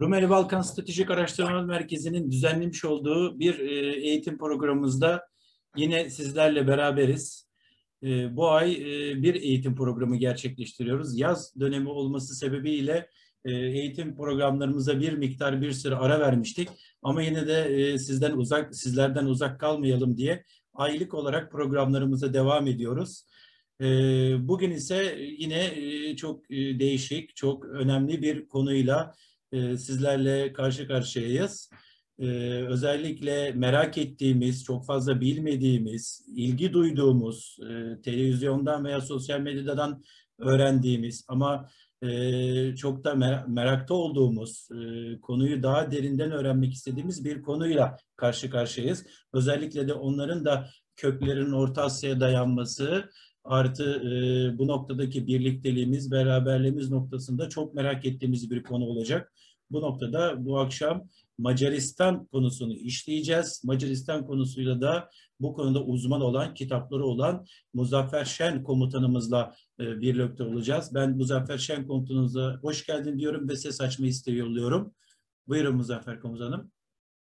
Rumeli Balkan Stratejik Araştırmalar Merkezi'nin düzenlemiş olduğu bir eğitim programımızda yine sizlerle beraberiz. Bu ay bir eğitim programı gerçekleştiriyoruz. Yaz dönemi olması sebebiyle eğitim programlarımıza bir süre ara vermiştik. Ama yine de sizlerden uzak kalmayalım diye aylık olarak programlarımıza devam ediyoruz. Bugün ise yine çok değişik, çok önemli bir konuyla sizlerle karşı karşıyayız. Özellikle merak ettiğimiz, çok fazla bilmediğimiz, ilgi duyduğumuz, televizyondan veya sosyal medyadan öğrendiğimiz ama çok da merakta olduğumuz, konuyu daha derinden öğrenmek istediğimiz bir konuyla karşı karşıyayız. Özellikle de onların da köklerinin Orta Asya'ya dayanması, artı bu noktadaki birlikteliğimiz, beraberliğimiz noktasında çok merak ettiğimiz bir konu olacak. Bu noktada bu akşam Macaristan konusunu işleyeceğiz. Macaristan konusuyla da bu konuda uzman olan, kitapları olan Muzaffer Şen komutanımızla birlikte olacağız. Ben Muzaffer Şen komutanımıza hoş geldin diyorum ve ses açma isteği yolluyorum. Buyurun Muzaffer komutanım.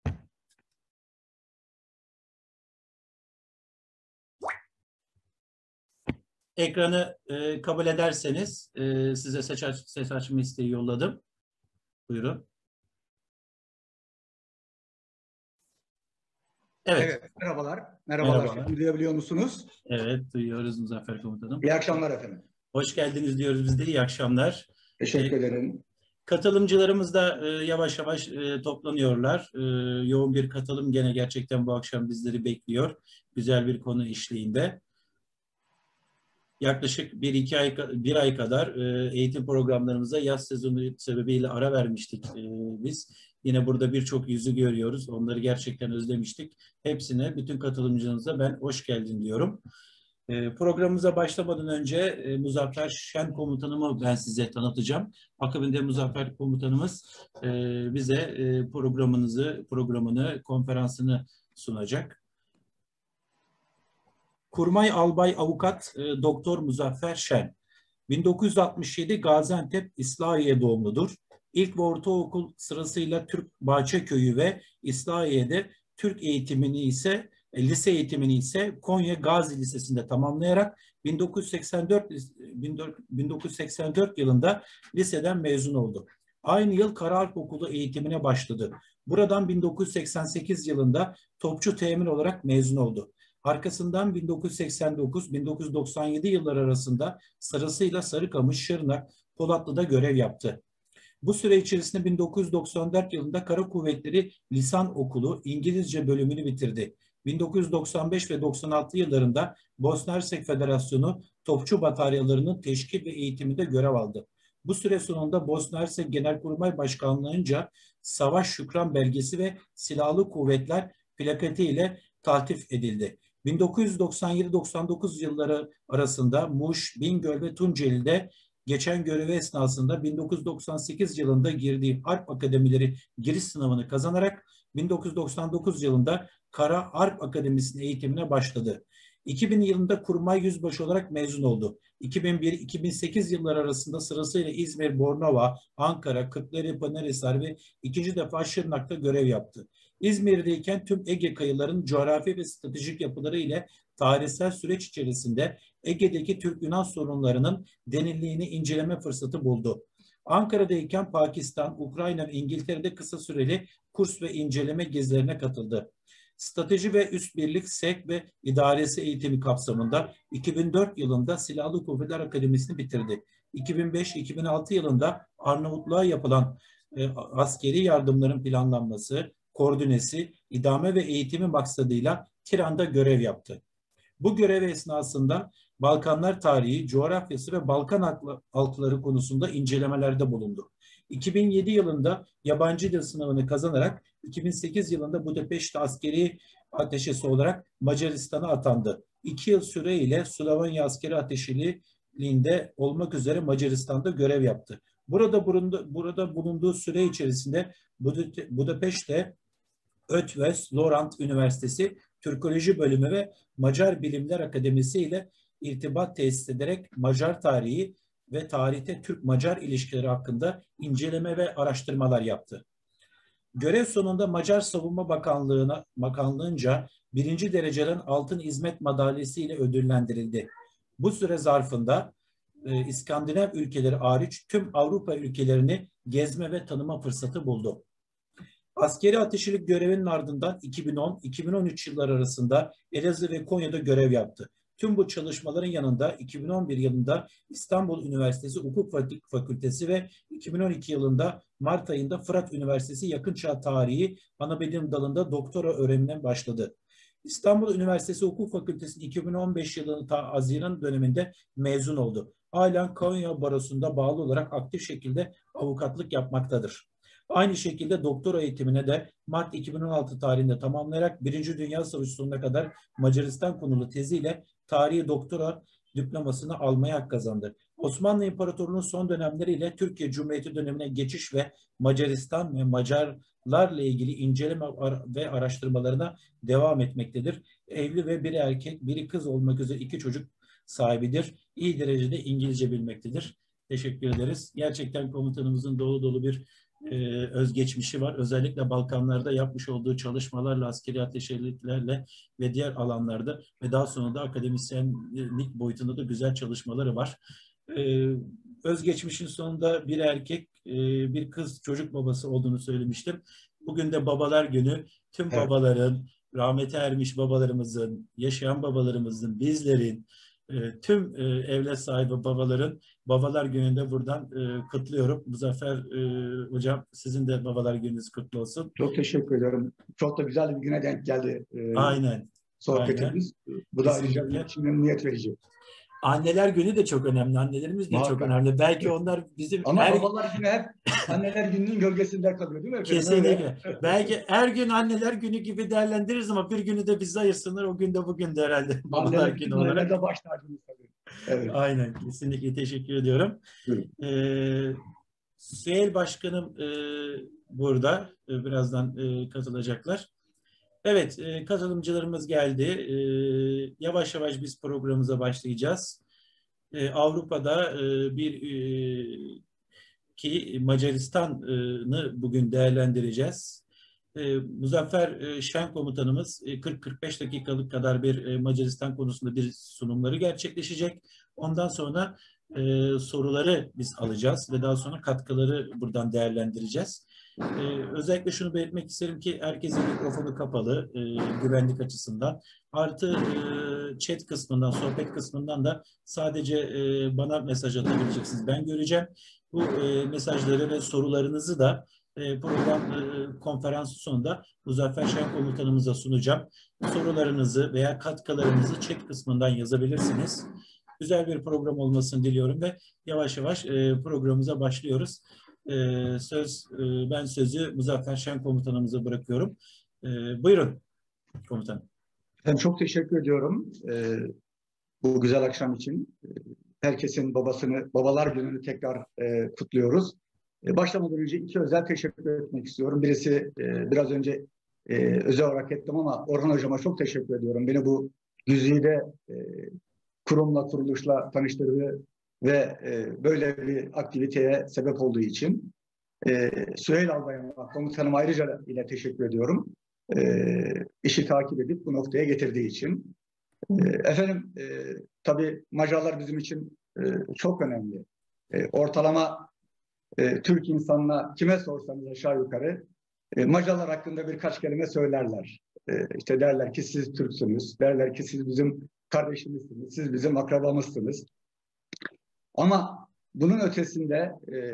Ekranı kabul ederseniz size ses açma isteği yolladım. Buyurun. Evet, merhabalar. Merhabalar. Merhaba. Duyabiliyor musunuz? Evet, duyuyoruz Muzaffer komutanım. İyi akşamlar efendim. Hoş geldiniz diyoruz biz de. İyi akşamlar. Teşekkür ederim. Katılımcılarımız da yavaş yavaş toplanıyorlar. Yoğun bir katılım gene gerçekten bu akşam bizleri bekliyor. Güzel bir konu işliğinde. Yaklaşık bir ay kadar eğitim programlarımıza yaz sezonu sebebiyle ara vermiştik biz. Yine burada birçok yüzü görüyoruz. Onları gerçekten özlemiştik. Hepsine, bütün katılımcılarımıza ben hoş geldin diyorum. Programımıza başlamadan önce Muzaffer Şen komutanımı ben size tanıtacağım. Akabinde Muzaffer komutanımız bize programını, konferansını sunacak. Kurmay Albay Avukat Doktor Muzaffer Şen, 1967 Gaziantep İslahiye doğumludur. İlk ve ortaokul sırasıyla Türk Bahçeköyü ve İslahiye'de lise eğitimini ise Konya Gazi Lisesi'nde tamamlayarak 1984 yılında liseden mezun oldu. Aynı yıl Karaharp Okulu eğitimine başladı. Buradan 1988 yılında Topçu Teğmen olarak mezun oldu. Arkasından 1989-1997 yılları arasında sırasıyla Sarıkamış, Şırnak, Polatlı'da görev yaptı. Bu süre içerisinde 1994 yılında Kara Kuvvetleri Lisan Okulu İngilizce bölümünü bitirdi. 1995 ve 96 yıllarında Bosna Hersek Federasyonu Topçu Bataryalarının teşkil ve eğitiminde görev aldı. Bu süre sonunda Bosna Hersek Genelkurmay Başkanlığı'nca Savaş Şükran Belgesi ve Silahlı Kuvvetler plaketi ile taltif edildi. 1997-99 yılları arasında Muş, Bingöl ve Tunceli'de geçen görevi esnasında 1998 yılında girdiği Harp Akademileri giriş sınavını kazanarak 1999 yılında Kara Harp Akademisi'nin eğitimine başladı. 2000 yılında Kurmay Yüzbaşı olarak mezun oldu. 2001-2008 yılları arasında sırasıyla İzmir, Bornova, Ankara, Kırklareli, Pınarhisar ve ikinci defa Şırnak'ta görev yaptı. İzmir'deyken tüm Ege kıyılarının coğrafi ve stratejik yapıları ile tarihsel süreç içerisinde Ege'deki Türk-Yunan sorunlarının derinliğini inceleme fırsatı buldu. Ankara'dayken Pakistan, Ukrayna ve İngiltere'de kısa süreli kurs ve inceleme gezilerine katıldı. Strateji ve Üst Birlik Sevk ve İdaresi eğitimi kapsamında 2004 yılında Silahlı Kuvvetler Akademisi'ni bitirdi. 2005-2006 yılında Arnavutluğa yapılan askeri yardımların planlanması, koordinesi, idame ve eğitimi maksadıyla Tiran'da görev yaptı. Bu görev esnasında Balkanlar tarihi, coğrafyası ve Balkan halkları konusunda incelemelerde bulundu. 2007 yılında yabancı dil sınavını kazanarak 2008 yılında Budapeşte askeri ateşesi olarak Macaristan'a atandı. 2 yıl süreyle Slovenya askeri ateşeliğinde olmak üzere Macaristan'da görev yaptı. Burada bulunduğu süre içerisinde Budapeşte, Ötvöz Lorant Üniversitesi Türkoloji Bölümü ve Macar Bilimler Akademisi ile irtibat tesis ederek Macar tarihi, ve tarihte Türk-Macar ilişkileri hakkında inceleme ve araştırmalar yaptı. Görev sonunda Macar Savunma Bakanlığı'nca 1. dereceden Altın İzmet Madalyası ile ödüllendirildi. Bu süre zarfında İskandinav ülkeleri hariç tüm Avrupa ülkelerini gezme ve tanıma fırsatı buldu. Askeri ateşilik görevinin ardından 2010-2013 yılları arasında Elazığ ve Konya'da görev yaptı. Tüm bu çalışmaların yanında 2011 yılında İstanbul Üniversitesi Hukuk Fakültesi ve 2012 yılında Mart ayında Fırat Üniversitesi Yakın Çağ Tarihi Anabilim dalında doktora öğrenimine başladı. İstanbul Üniversitesi Hukuk Fakültesi 2015 yılının Haziran döneminde mezun oldu. Halen Konya Barosu'nda bağlı olarak aktif şekilde avukatlık yapmaktadır. Aynı şekilde doktora eğitimine de Mart 2016 tarihinde tamamlayarak 1. Dünya Savaşı sonuna kadar Macaristan konulu teziyle tarihi doktora diplomasını almaya hak kazandı. Osmanlı İmparatorluğu'nun son dönemleriyle Türkiye Cumhuriyeti dönemine geçiş ve Macaristan ve Macarlarla ilgili inceleme ve araştırmalarına devam etmektedir. Evli ve biri erkek, biri kız olmak üzere 2 çocuk sahibidir. İyi derecede İngilizce bilmektedir. Teşekkür ederiz. Gerçekten komutanımızın dolu dolu bir özgeçmişi var. Özellikle Balkanlarda yapmış olduğu çalışmalarla, askeri ateşeliklerle ve diğer alanlarda ve daha sonra da akademisyenlik boyutunda da güzel çalışmaları var. Özgeçmişin sonunda bir erkek, bir kız çocuk babası olduğunu söylemiştim. Bugün de Babalar Günü. Tüm babaların, rahmete ermiş babalarımızın, yaşayan babalarımızın, bizlerin, tüm evlat sahibi babaların Babalar Günü'nde buradan kutluyorum. Muzaffer Hocam, sizin de Babalar Gününüz kutlu olsun. Çok teşekkür ederim. Çok da güzel bir güne denk geldi Aynen. sohbetimiz. Aynen. Bu da ayrıca bir için memnuniyet verici. Anneler Günü de çok önemli. Annelerimiz de Muhakkak. çok önemli. Belki onlar bizim... Ama Babalar Günü hep Anneler Günü'nün gölgesinde kalıyor değil mi efendim? Kesinlikle. Belki her gün Anneler Günü gibi değerlendiririz ama bir günü de bize ayırsınlar. O gün de bugün de herhalde Babalar Günü olarak. De baş tacımız tabii. Evet. Aynen. Kesinlikle teşekkür ediyorum. Süheyl Başkanım burada. Birazdan katılacaklar. Evet, katılımcılarımız geldi. Yavaş yavaş biz programımıza başlayacağız. Avrupa'da ki Macaristan'ı bugün değerlendireceğiz. Muzaffer Şen Komutanımız 40-45 dakikalık kadar bir Macaristan konusunda bir sunumları gerçekleşecek. Ondan sonra soruları biz alacağız ve daha sonra katkıları buradan değerlendireceğiz. Özellikle şunu belirtmek isterim ki herkesin mikrofonu kapalı güvenlik açısından. Artı chat kısmından, sohbet kısmından da sadece bana mesaj atabileceksiniz. Ben göreceğim. Bu mesajları ve sorularınızı da program konferansı sonunda Muzaffer Şen Komutanımıza sunacağım. Sorularınızı veya katkılarınızı chat kısmından yazabilirsiniz. Güzel bir program olmasını diliyorum ve yavaş yavaş programımıza başlıyoruz. Ben sözü Muzaffer Şen Komutanımıza bırakıyorum. Buyurun komutanım. Ben çok teşekkür ediyorum bu güzel akşam için. Herkesin Babalar Günü'nü tekrar kutluyoruz. Başlamadan önce 2 özel teşekkür etmek istiyorum. Birisi biraz önce özel olarak ettim ama Orhan Hocama çok teşekkür ediyorum. Beni bu güzide kurumla, kuruluşla tanıştırdı ve böyle bir aktiviteye sebep olduğu için Süheyl Albayrak'a, komutanım ayrıca ile teşekkür ediyorum. İşi takip edip bu noktaya getirdiği için. Efendim, tabii Macarlar bizim için çok önemli. Ortalama Türk insanına kime sorsanız aşağı yukarı Macarlar hakkında birkaç kelime söylerler. İşte derler ki siz Türksünüz, derler ki siz bizim kardeşimizsiniz, siz bizim akrabamızsınız. Ama bunun ötesinde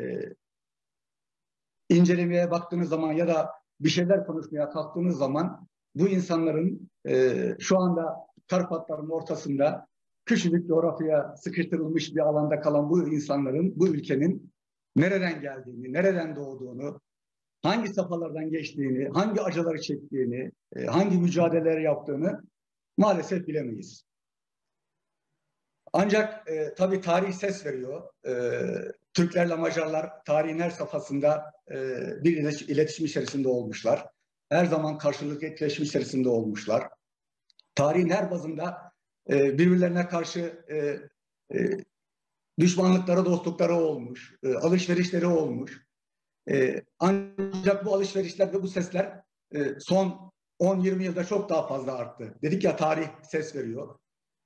incelemeye baktığınız zaman ya da bir şeyler konuşmaya kalktığınız zaman bu insanların şu anda Karpatların ortasında küçücük coğrafyaya sıkıştırılmış bir alanda kalan bu insanların, bu ülkenin nereden geldiğini, nereden doğduğunu, hangi safhalardan geçtiğini, hangi acıları çektiğini, hangi mücadeleler yaptığını maalesef bilemeyiz. Ancak tabii tarih ses veriyor. Türklerle Macarlar tarihin her safhasında bir iletişim içerisinde olmuşlar. Her zaman karşılıklı etkileşim içerisinde olmuşlar. Tarihin her bazında birbirlerine karşı düşmanlıkları, dostlukları olmuş, alışverişleri olmuş. Ancak bu alışverişler ve bu sesler son 10-20 yılda çok daha fazla arttı. Dedik ya, tarih ses veriyor.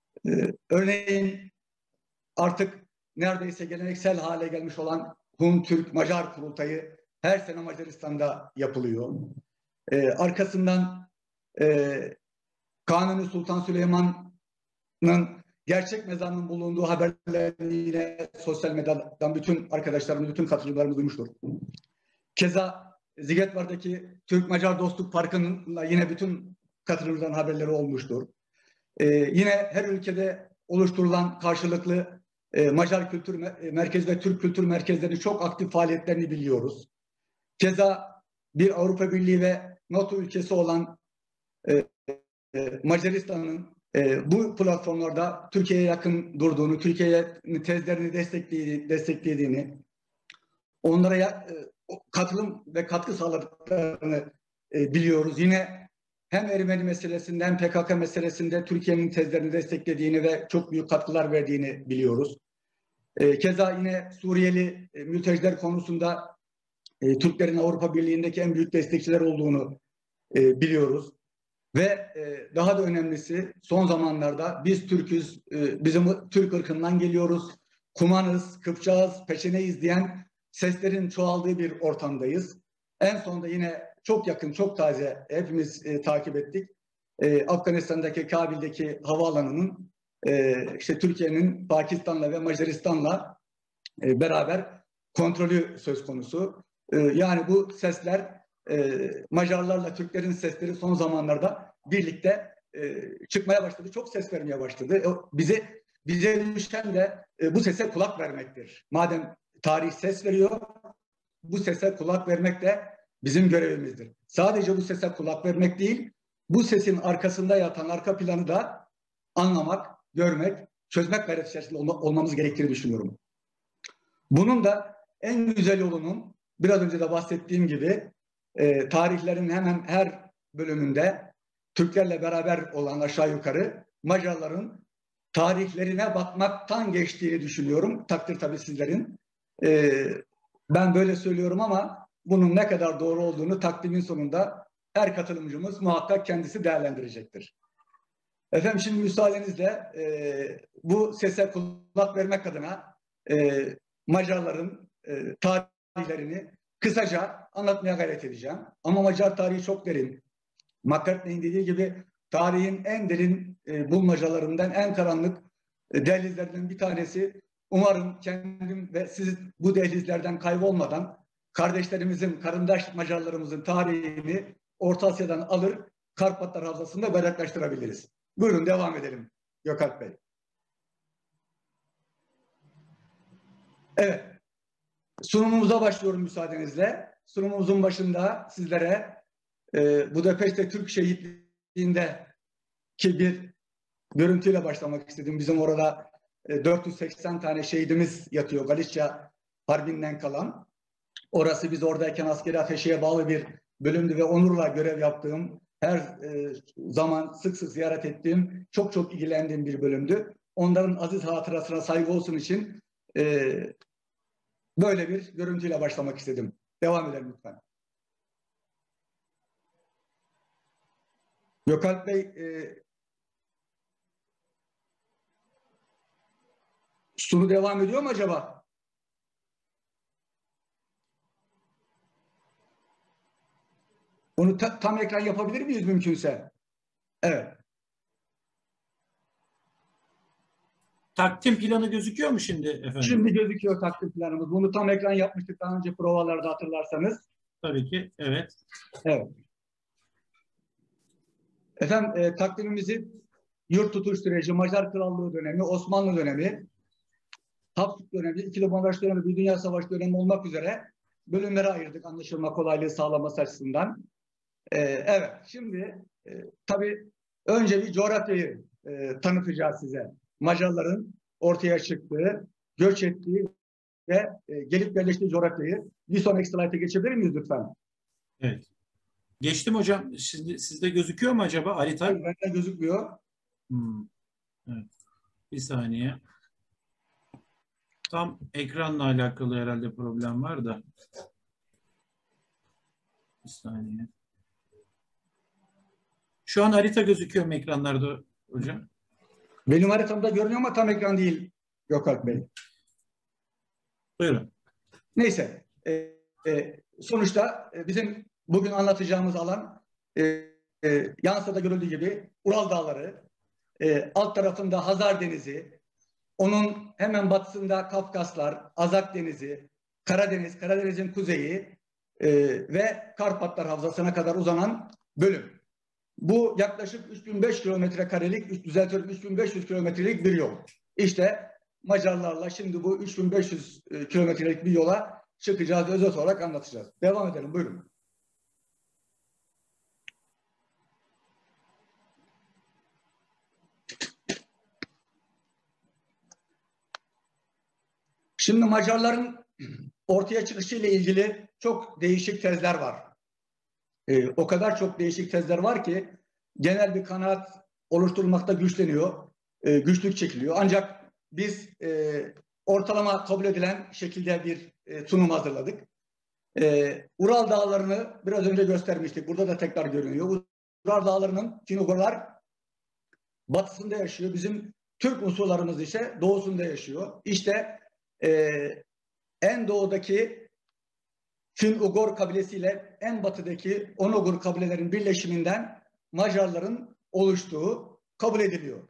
Örneğin artık neredeyse geleneksel hale gelmiş olan Hun, Türk, Macar kurultayı her sene Macaristan'da yapılıyor. Arkasından Kanuni Sultan Süleyman'ın gerçek mezarının bulunduğu haberlerini yine sosyal medyadan bütün arkadaşlarımız, bütün katılımcılarımız duymuştur. Keza Zigetvar'daki Türk-Macar Dostluk Parkı'nın yine bütün katılımcıların haberleri olmuştur. Yine her ülkede oluşturulan karşılıklı Macar Kültür Merkezi ve Türk Kültür Merkezleri çok aktif faaliyetlerini biliyoruz. Keza bir Avrupa Birliği ve NATO ülkesi olan Macaristan'ın bu platformlarda Türkiye'ye yakın durduğunu, Türkiye'nin tezlerini desteklediğini, onlara katılım ve katkı sağladıklarını biliyoruz. Yine hem Ermeni meselesinde hem PKK meselesinde Türkiye'nin tezlerini desteklediğini ve çok büyük katkılar verdiğini biliyoruz. Keza yine Suriyeli mülteciler konusunda Türklerin Avrupa Birliği'ndeki en büyük destekçiler olduğunu biliyoruz. Ve daha da önemlisi, son zamanlarda biz Türk'üz, bizim Türk ırkından geliyoruz, Kumanız, Kıpçağız, Peçeneyiz diyen seslerin çoğaldığı bir ortamdayız. En sonunda yine çok yakın, çok taze, hepimiz takip ettik. Afganistan'daki Kabil'deki havaalanının işte Türkiye'nin Pakistan'la ve Macaristan'la beraber kontrolü söz konusu. Yani bu sesler, Macarlarla Türklerin sesleri son zamanlarda birlikte çıkmaya başladı. Çok ses vermeye başladı. Bize düşen de bu sese kulak vermektir. Madem tarih ses veriyor, bu sese kulak vermek de bizim görevimizdir. Sadece bu sese kulak vermek değil, bu sesin arkasında yatan arka planı da anlamak, görmek, çözmek gayreti içerisinde olmamız gerektiğini düşünüyorum. Bunun da en güzel yolunun, biraz önce de bahsettiğim gibi, tarihlerin hemen her bölümünde Türklerle beraber olan aşağı yukarı Macarların tarihlerine bakmaktan geçtiğini düşünüyorum. Takdir tabii sizlerin. Ben böyle söylüyorum ama bunun ne kadar doğru olduğunu takdimin sonunda her katılımcımız muhakkak kendisi değerlendirecektir. Efendim, şimdi müsaadenizle bu sese kulak vermek adına Macarların tarihlerini kısaca anlatmaya gayret edeceğim. Ama Macar tarihi çok derin. McCartney'in dediği gibi tarihin en derin bulmacalarından, en karanlık dehlizlerden bir tanesi. Umarım kendim ve siz bu dehlizlerden kaybolmadan kardeşlerimizin, karındaş Macarlarımızın tarihini Orta Asya'dan alır, Karpatlar Havzası'nda bayraklaştırabiliriz. Buyurun devam edelim Gökalp Bey. Evet, sunumumuza başlıyorum müsaadenizle. Sunumumuzun başında sizlere Budapeşte Türk Şehitliği'nde ki bir görüntüyle başlamak istedim. Bizim orada 480 tane şehidimiz yatıyor Galicia Harbi'nden kalan. Orası biz oradayken askeri ateşeye bağlı bir bölümdü ve onurla görev yaptığım, her zaman sık sık ziyaret ettiğim, çok çok ilgilendiğim bir bölümdü. Onların aziz hatırasına saygı olsun için böyle bir görüntüyle başlamak istedim. Devam edelim lütfen. Gökalp Bey, sunu devam ediyor mu acaba? Onu tam ekran yapabilir miyiz mümkünse? Evet. Takdim planı gözüküyor mu şimdi efendim? Şimdi gözüküyor takdim planımız. Bunu tam ekran yapmıştık daha önce provalarda, hatırlarsanız. Tabii ki, evet. Evet. Efendim, takvimimizi yurt tutuş süreci, Macar Krallığı dönemi, Osmanlı dönemi, Habsburg dönemi, İkili Monarşi dönemi, bir Dünya Savaşı dönemi olmak üzere bölümlere ayırdık anlaşılma kolaylığı sağlaması açısından. Evet, şimdi tabii önce bir coğrafyayı tanıtacağız size. Macarların ortaya çıktığı, göç ettiği ve gelip yerleştiği coğrafyayı. Bir sonraki slayta geçebilir miyiz lütfen? Evet. Geçtim hocam. Şimdi sizde gözüküyor mu acaba harita? Hayır, bende gözükmüyor. Evet. Bir saniye. Tam ekranla alakalı herhalde problem var da. Bir saniye. Şu an harita gözüküyor mu ekranlarda hocam? Benim haritamda görünüyor ama tam ekran değil Gökalp Bey. Buyurun. Neyse. Sonuçta bizim bugün anlatacağımız alan Yansıda görüldüğü gibi Ural Dağları, alt tarafında Hazar Denizi, onun hemen batısında Kafkaslar, Azak Denizi, Karadeniz, Karadeniz'in kuzeyi ve Karpatlar Havzası'na kadar uzanan bölüm. Bu yaklaşık 3500 kilometre karelik, düzeltiyorum 3500 kilometrelik bir yol. İşte Macarlarla şimdi bu 3500 kilometrelik bir yola çıkacağız, özet olarak anlatacağız. Devam edelim, buyurun. Şimdi Macarların ortaya çıkışı ile ilgili çok değişik tezler var. O kadar çok değişik tezler var ki genel bir kanaat oluşturulmakta güçleniyor, güçlük çekiliyor. Ancak biz ortalama kabul edilen şekilde bir sunum hazırladık. Ural Dağları'nı biraz önce göstermiştik. Burada da tekrar görünüyor. Ural Dağları'nın Finugorlar batısında yaşıyor. Bizim Türk unsurlarımız ise doğusunda yaşıyor. İşte en doğudaki Fin-Ugor kabilesiyle en batıdaki Onogur kabilelerin birleşiminden Macarların oluştuğu kabul ediliyor.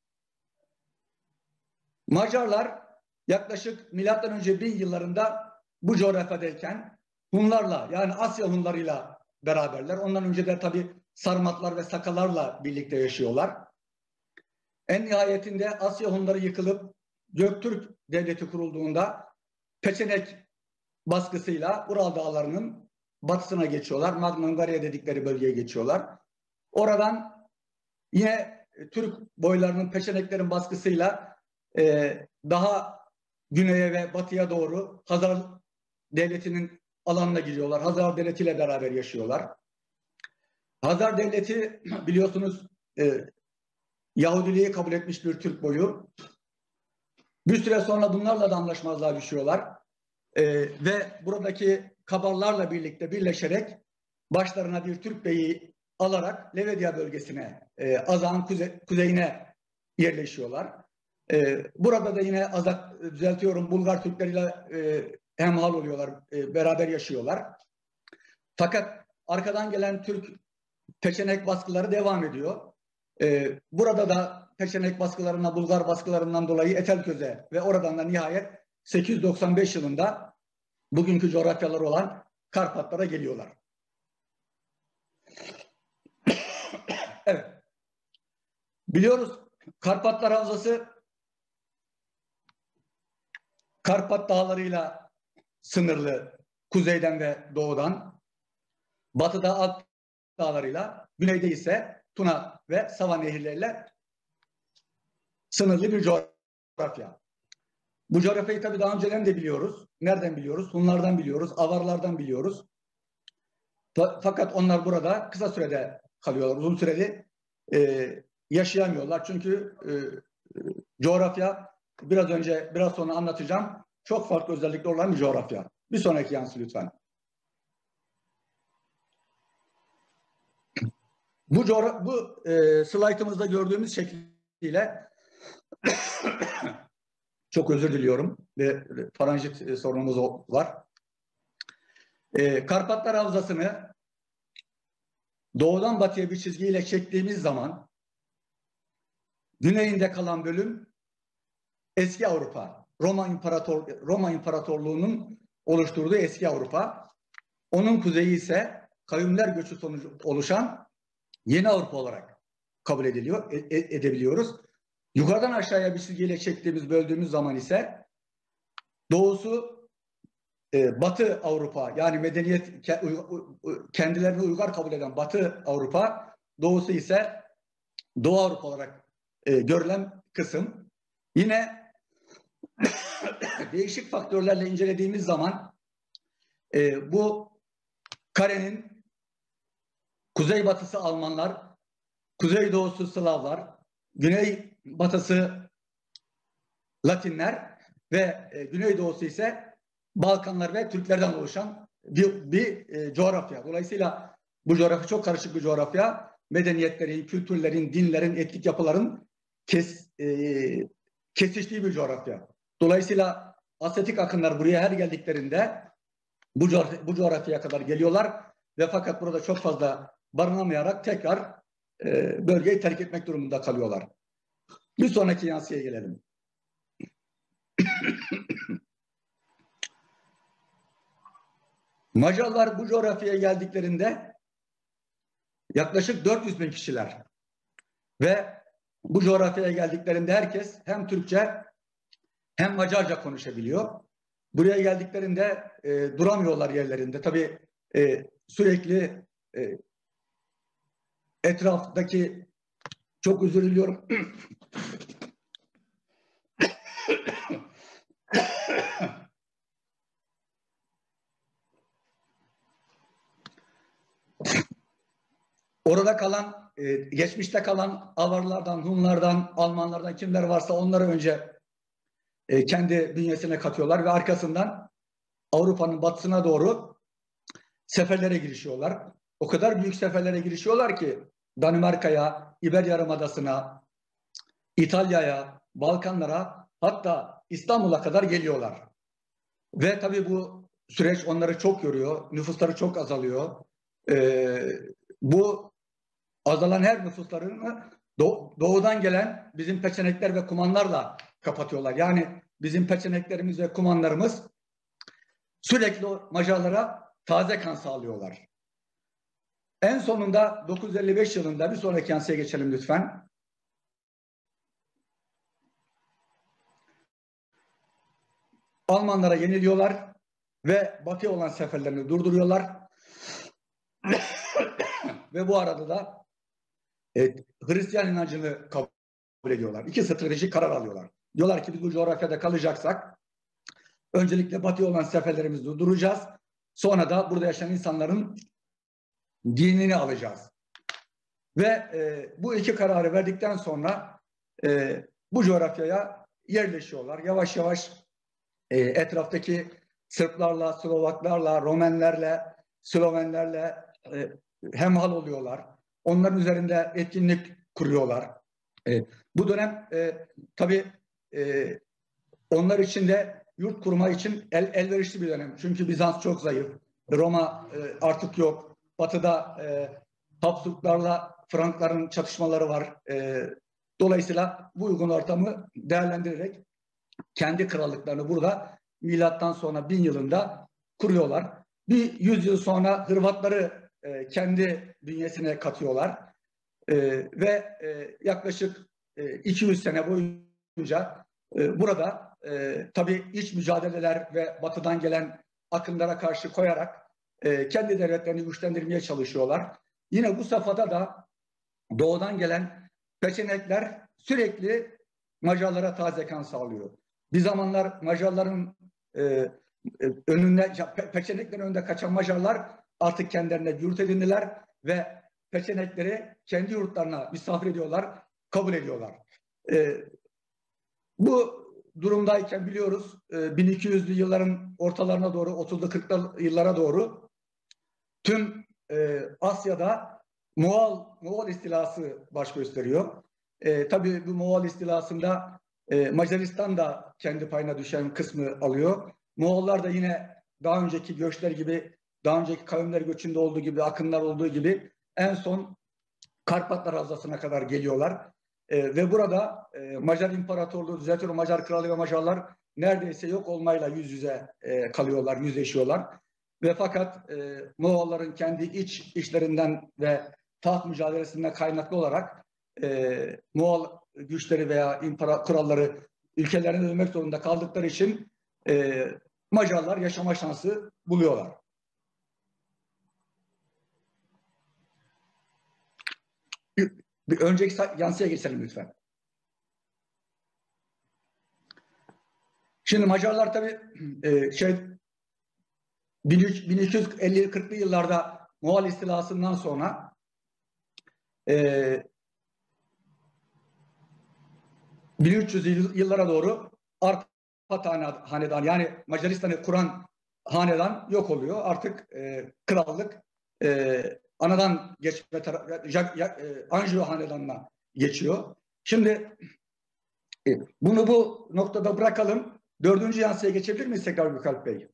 Macarlar yaklaşık M.Ö. 1000 yıllarında bu coğrafyadayken Hunlarla, yani Asya Hunlarıyla beraberler. Ondan önce de tabii Sarmatlar ve Sakalarla birlikte yaşıyorlar. En nihayetinde Asya Hunları yıkılıp Göktürk Devleti kurulduğunda Peçenek baskısıyla Ural Dağları'nın batısına geçiyorlar. Magnangaria dedikleri bölgeye geçiyorlar. Oradan yine Türk boylarının, Peçeneklerin baskısıyla daha güneye ve batıya doğru Hazar Devleti'nin alanına giriyorlar. Hazar Devleti ile beraber yaşıyorlar. Hazar Devleti biliyorsunuz Yahudiliği kabul etmiş bir Türk boyu. Bir süre sonra bunlarla da anlaşmazlığa düşüyorlar. Ve buradaki Kabarlarla birlikte birleşerek başlarına bir Türk beyi alarak Levedia bölgesine, Azak'ın kuzeyine yerleşiyorlar. Burada da yine Azak, düzeltiyorum, Bulgar Türkleriyle hemhal oluyorlar, beraber yaşıyorlar. Fakat arkadan gelen Türk Peçenek baskıları devam ediyor. Burada da Peçenek baskılarına, Bulgar baskılarından dolayı Etelköz'e ve oradan da nihayet 895 yılında bugünkü coğrafyalar olan Karpatlara geliyorlar. Evet. Biliyoruz Karpatlar Havzası Karpat dağlarıyla sınırlı kuzeyden ve doğudan. Batıda Alp dağlarıyla, güneyde ise Tuna ve Sava nehirleriyle sınırlı bir coğrafya. Bu coğrafyayı tabii daha önceden de biliyoruz. Nereden biliyoruz? Hunlardan biliyoruz, Avarlardan biliyoruz. Fakat onlar burada kısa sürede kalıyorlar. Uzun süreli yaşayamıyorlar. Çünkü coğrafya biraz sonra anlatacağım. Çok farklı özellikleri olan bir coğrafya. Bir sonraki yansın lütfen. Bu slaytımızda gördüğümüz şekliyle çok özür diliyorum. Faranjit sorunumuz var. Karpatlar Havzası'nı doğudan batıya bir çizgiyle çektiğimiz zaman güneyinde kalan bölüm eski Avrupa. Roma İmparatorluğu'nun oluşturduğu eski Avrupa. Onun kuzeyi ise kavimler göçü sonucu oluşan yeni Avrupa olarak kabul edebiliyoruz. Yukarıdan aşağıya bir çizgiyle çektiğimiz, böldüğümüz zaman ise doğusu Batı Avrupa, yani medeniyet kendilerini uygar kabul eden Batı Avrupa, doğusu ise Doğu Avrupa olarak görülen kısım. Yine değişik faktörlerle incelediğimiz zaman bu karenin kuzeybatısı Almanlar, kuzeydoğusu Slavlar, güneybatısı Latinler, ve güneydoğusu ise Balkanlar ve Türklerden oluşan bir coğrafya. Dolayısıyla bu coğrafya çok karışık bir coğrafya. Medeniyetlerin, kültürlerin, dinlerin, etnik yapıların kesiştiği bir coğrafya. Dolayısıyla asyatik akınlar buraya her geldiklerinde bu coğrafyaya kadar geliyorlar ve fakat burada çok fazla barınamayarak tekrar bölgeyi terk etmek durumunda kalıyorlar. Bir sonraki yansıya gelelim. Macarlar bu coğrafyaya geldiklerinde yaklaşık 400 bin kişiler ve bu coğrafyaya geldiklerinde herkes hem Türkçe hem Macarca konuşabiliyor. Buraya geldiklerinde duramıyorlar yerlerinde. Tabii sürekli etraftaki, çok özür diliyorum. Orada kalan, geçmişte kalan Avarlardan, Hunlardan, Almanlardan kimler varsa onları önce kendi bünyesine katıyorlar ve arkasından Avrupa'nın batısına doğru seferlere girişiyorlar. O kadar büyük seferlere girişiyorlar ki Danimarka'ya, İber Yarımadası'na, İtalya'ya, Balkanlara, hatta İstanbul'a kadar geliyorlar. Ve tabii bu süreç onları çok yoruyor. Nüfusları çok azalıyor. Bu azalan her nüfuslarını doğudan gelen bizim peçenekler ve kumanlarla kapatıyorlar. Yani bizim peçeneklerimiz ve kumanlarımız sürekli Macarlara taze kan sağlıyorlar. En sonunda 955 yılında, bir sonraki yansıya geçelim lütfen. Almanlara yeniliyorlar ve batıya olan seferlerini durduruyorlar. Ve bu arada da Hristiyan inancını kabul ediyorlar. İki stratejik karar alıyorlar. Diyorlar ki biz bu coğrafyada kalacaksak öncelikle batıya olan seferlerimizi durduracağız. Sonra da burada yaşayan insanların dinini alacağız. Ve bu iki kararı verdikten sonra bu coğrafyaya yerleşiyorlar. Yavaş yavaş etraftaki Sırplarla, Slovaklarla, Romenlerle, Slovenlerle hemhal oluyorlar. Onların üzerinde etkinlik kuruyorlar. Bu dönem tabii onlar için de yurt kurma için elverişli bir dönem. Çünkü Bizans çok zayıf. Roma artık yok. Batı'da Habsburglarla Frankların çatışmaları var. Dolayısıyla bu uygun ortamı değerlendirerek kendi krallıklarını burada milattan sonra 1000 yılında kuruyorlar. Bir 100 yıl sonra Hırvatları kendi bünyesine katıyorlar. Ve yaklaşık 200 sene boyunca burada tabii iç mücadeleler ve batıdan gelen akımlara karşı koyarak kendi devletlerini güçlendirmeye çalışıyorlar. Yine bu safhada da doğudan gelen peçenekler sürekli Macarlara taze kan sağlıyor. Bir zamanlar Macarların önünde, peçeneklerin önünde kaçan Macarlar artık kendilerine yurt edindiler ve peçenekleri kendi yurtlarına misafir ediyorlar, kabul ediyorlar. Bu durumdayken biliyoruz 1200'lü yılların ortalarına doğru, 30'lu 40'lı yıllara doğru tüm Asya'da Moğol istilası baş gösteriyor. Tabii bu Moğol istilasında Macaristan da kendi payına düşen kısmı alıyor. Moğollar da yine daha önceki göçler gibi, daha önceki kavimler göçünde olduğu gibi, akınlar olduğu gibi en son Karpatlar Havzası'na kadar geliyorlar. Ve burada Macar İmparatorluğu, düzeltiyorum, Macar Kralı ve Macarlar neredeyse yok olmayla yüz yüze kalıyorlar, yüzleşiyorlar. Ve fakat Moğolların kendi iç işlerinden ve taht mücadelesinden kaynaklı olarak Moğol güçleri veya kralları ülkelerine dönmek zorunda kaldıkları için Macarlar yaşama şansı buluyorlar. Bir önceki yansıya geçelim lütfen. Şimdi Macarlar tabii 1250-40'lı yıllarda Moğol istilasından sonra 1300 yıllara doğru artık hanedan, yani Macaristan'ı kuran hanedan yok oluyor. Artık krallık anadan geçme Anjou hanedanına geçiyor. Şimdi bunu bu noktada bırakalım. 4. yansıya geçebilir miyiz tekrar Gökalp Bey?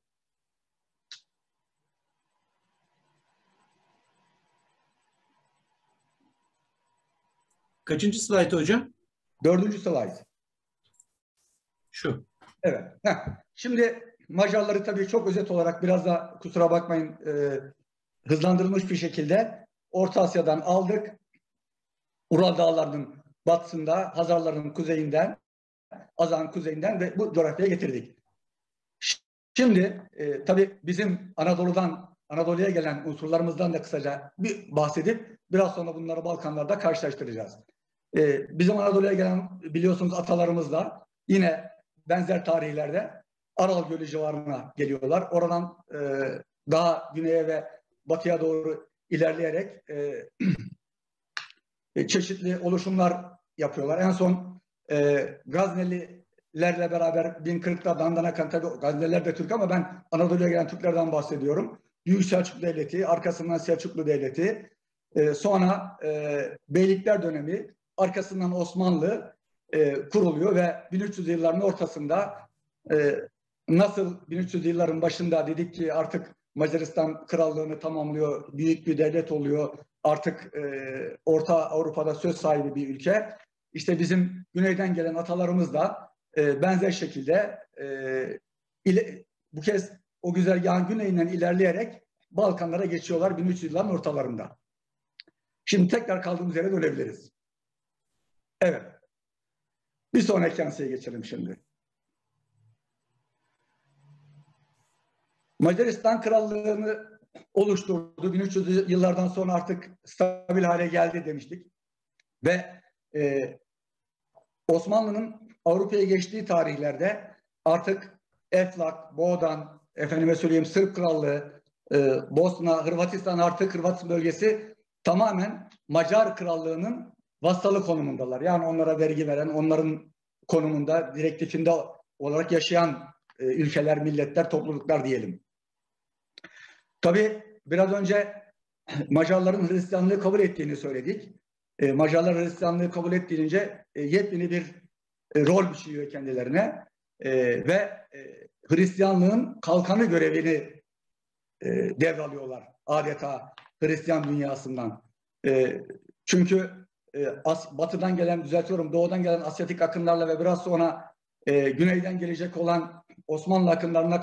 Kaçıncı slayt hocam? 4. slayt. Şu. Evet. Şimdi Macarları tabii çok özet olarak, biraz da kusura bakmayın, hızlandırılmış bir şekilde Orta Asya'dan aldık. Ural Dağları'nın batısında, Hazarların kuzeyinden, Azak'ın kuzeyinden ve bu coğrafyaya getirdik. Şimdi tabii bizim Anadolu'ya gelen unsurlarımızdan da kısaca bir bahsedip biraz sonra bunları Balkanlarda karşılaştıracağız. Bizim Anadolu'ya gelen, biliyorsunuz, atalarımız da yine benzer tarihlerde Aral Gölü civarına geliyorlar. Oradan daha güneye ve batıya doğru ilerleyerek çeşitli oluşumlar yapıyorlar. En son Gaznelilerle beraber 1040'da Dandanakan, tabii Gazneliler de Türk ama ben Anadolu'ya gelen Türklerden bahsediyorum. Büyük Selçuklu Devleti, arkasından Selçuklu Devleti, sonra Beylikler dönemi, arkasından Osmanlı kuruluyor ve 1300 yılların ortasında nasıl 1300 yılların başında dedik ki artık Macaristan krallığını tamamlıyor, büyük bir devlet oluyor, artık Orta Avrupa'da söz sahibi bir ülke. İşte bizim güneyden gelen atalarımız da benzer şekilde bu kez o güzergahın güneyinden ilerleyerek Balkanlara geçiyorlar 1300 yılların ortalarında. Şimdi tekrar kaldığımız yere dönebiliriz. Evet. Bir sonraki yansıya geçelim şimdi. Macaristan krallığını oluşturdu. 1300 yıllardan sonra artık stabil hale geldi demiştik. Ve Osmanlı'nın Avrupa'ya geçtiği tarihlerde artık Eflak, Boğdan, efendime söyleyeyim Sırp Krallığı, Bosna, Hırvatistan, artık Hırvatistan bölgesi tamamen Macar Krallığı'nın vasalı konumundalar. Yani onlara vergi veren, onların konumunda, direktifinde olarak yaşayan ülkeler, milletler, topluluklar diyelim. Tabii biraz önce Macarların Hristiyanlığı kabul ettiğini söyledik. Macarlar Hristiyanlığı kabul ettiğince yepyeni bir rol biçiyor kendilerine ve Hristiyanlığın kalkanı görevini devralıyorlar adeta Hristiyan dünyasından. Çünkü batıdan gelen, düzeltiyorum, doğudan gelen Asyatik akınlarla ve biraz sonra güneyden gelecek olan Osmanlı akınlarına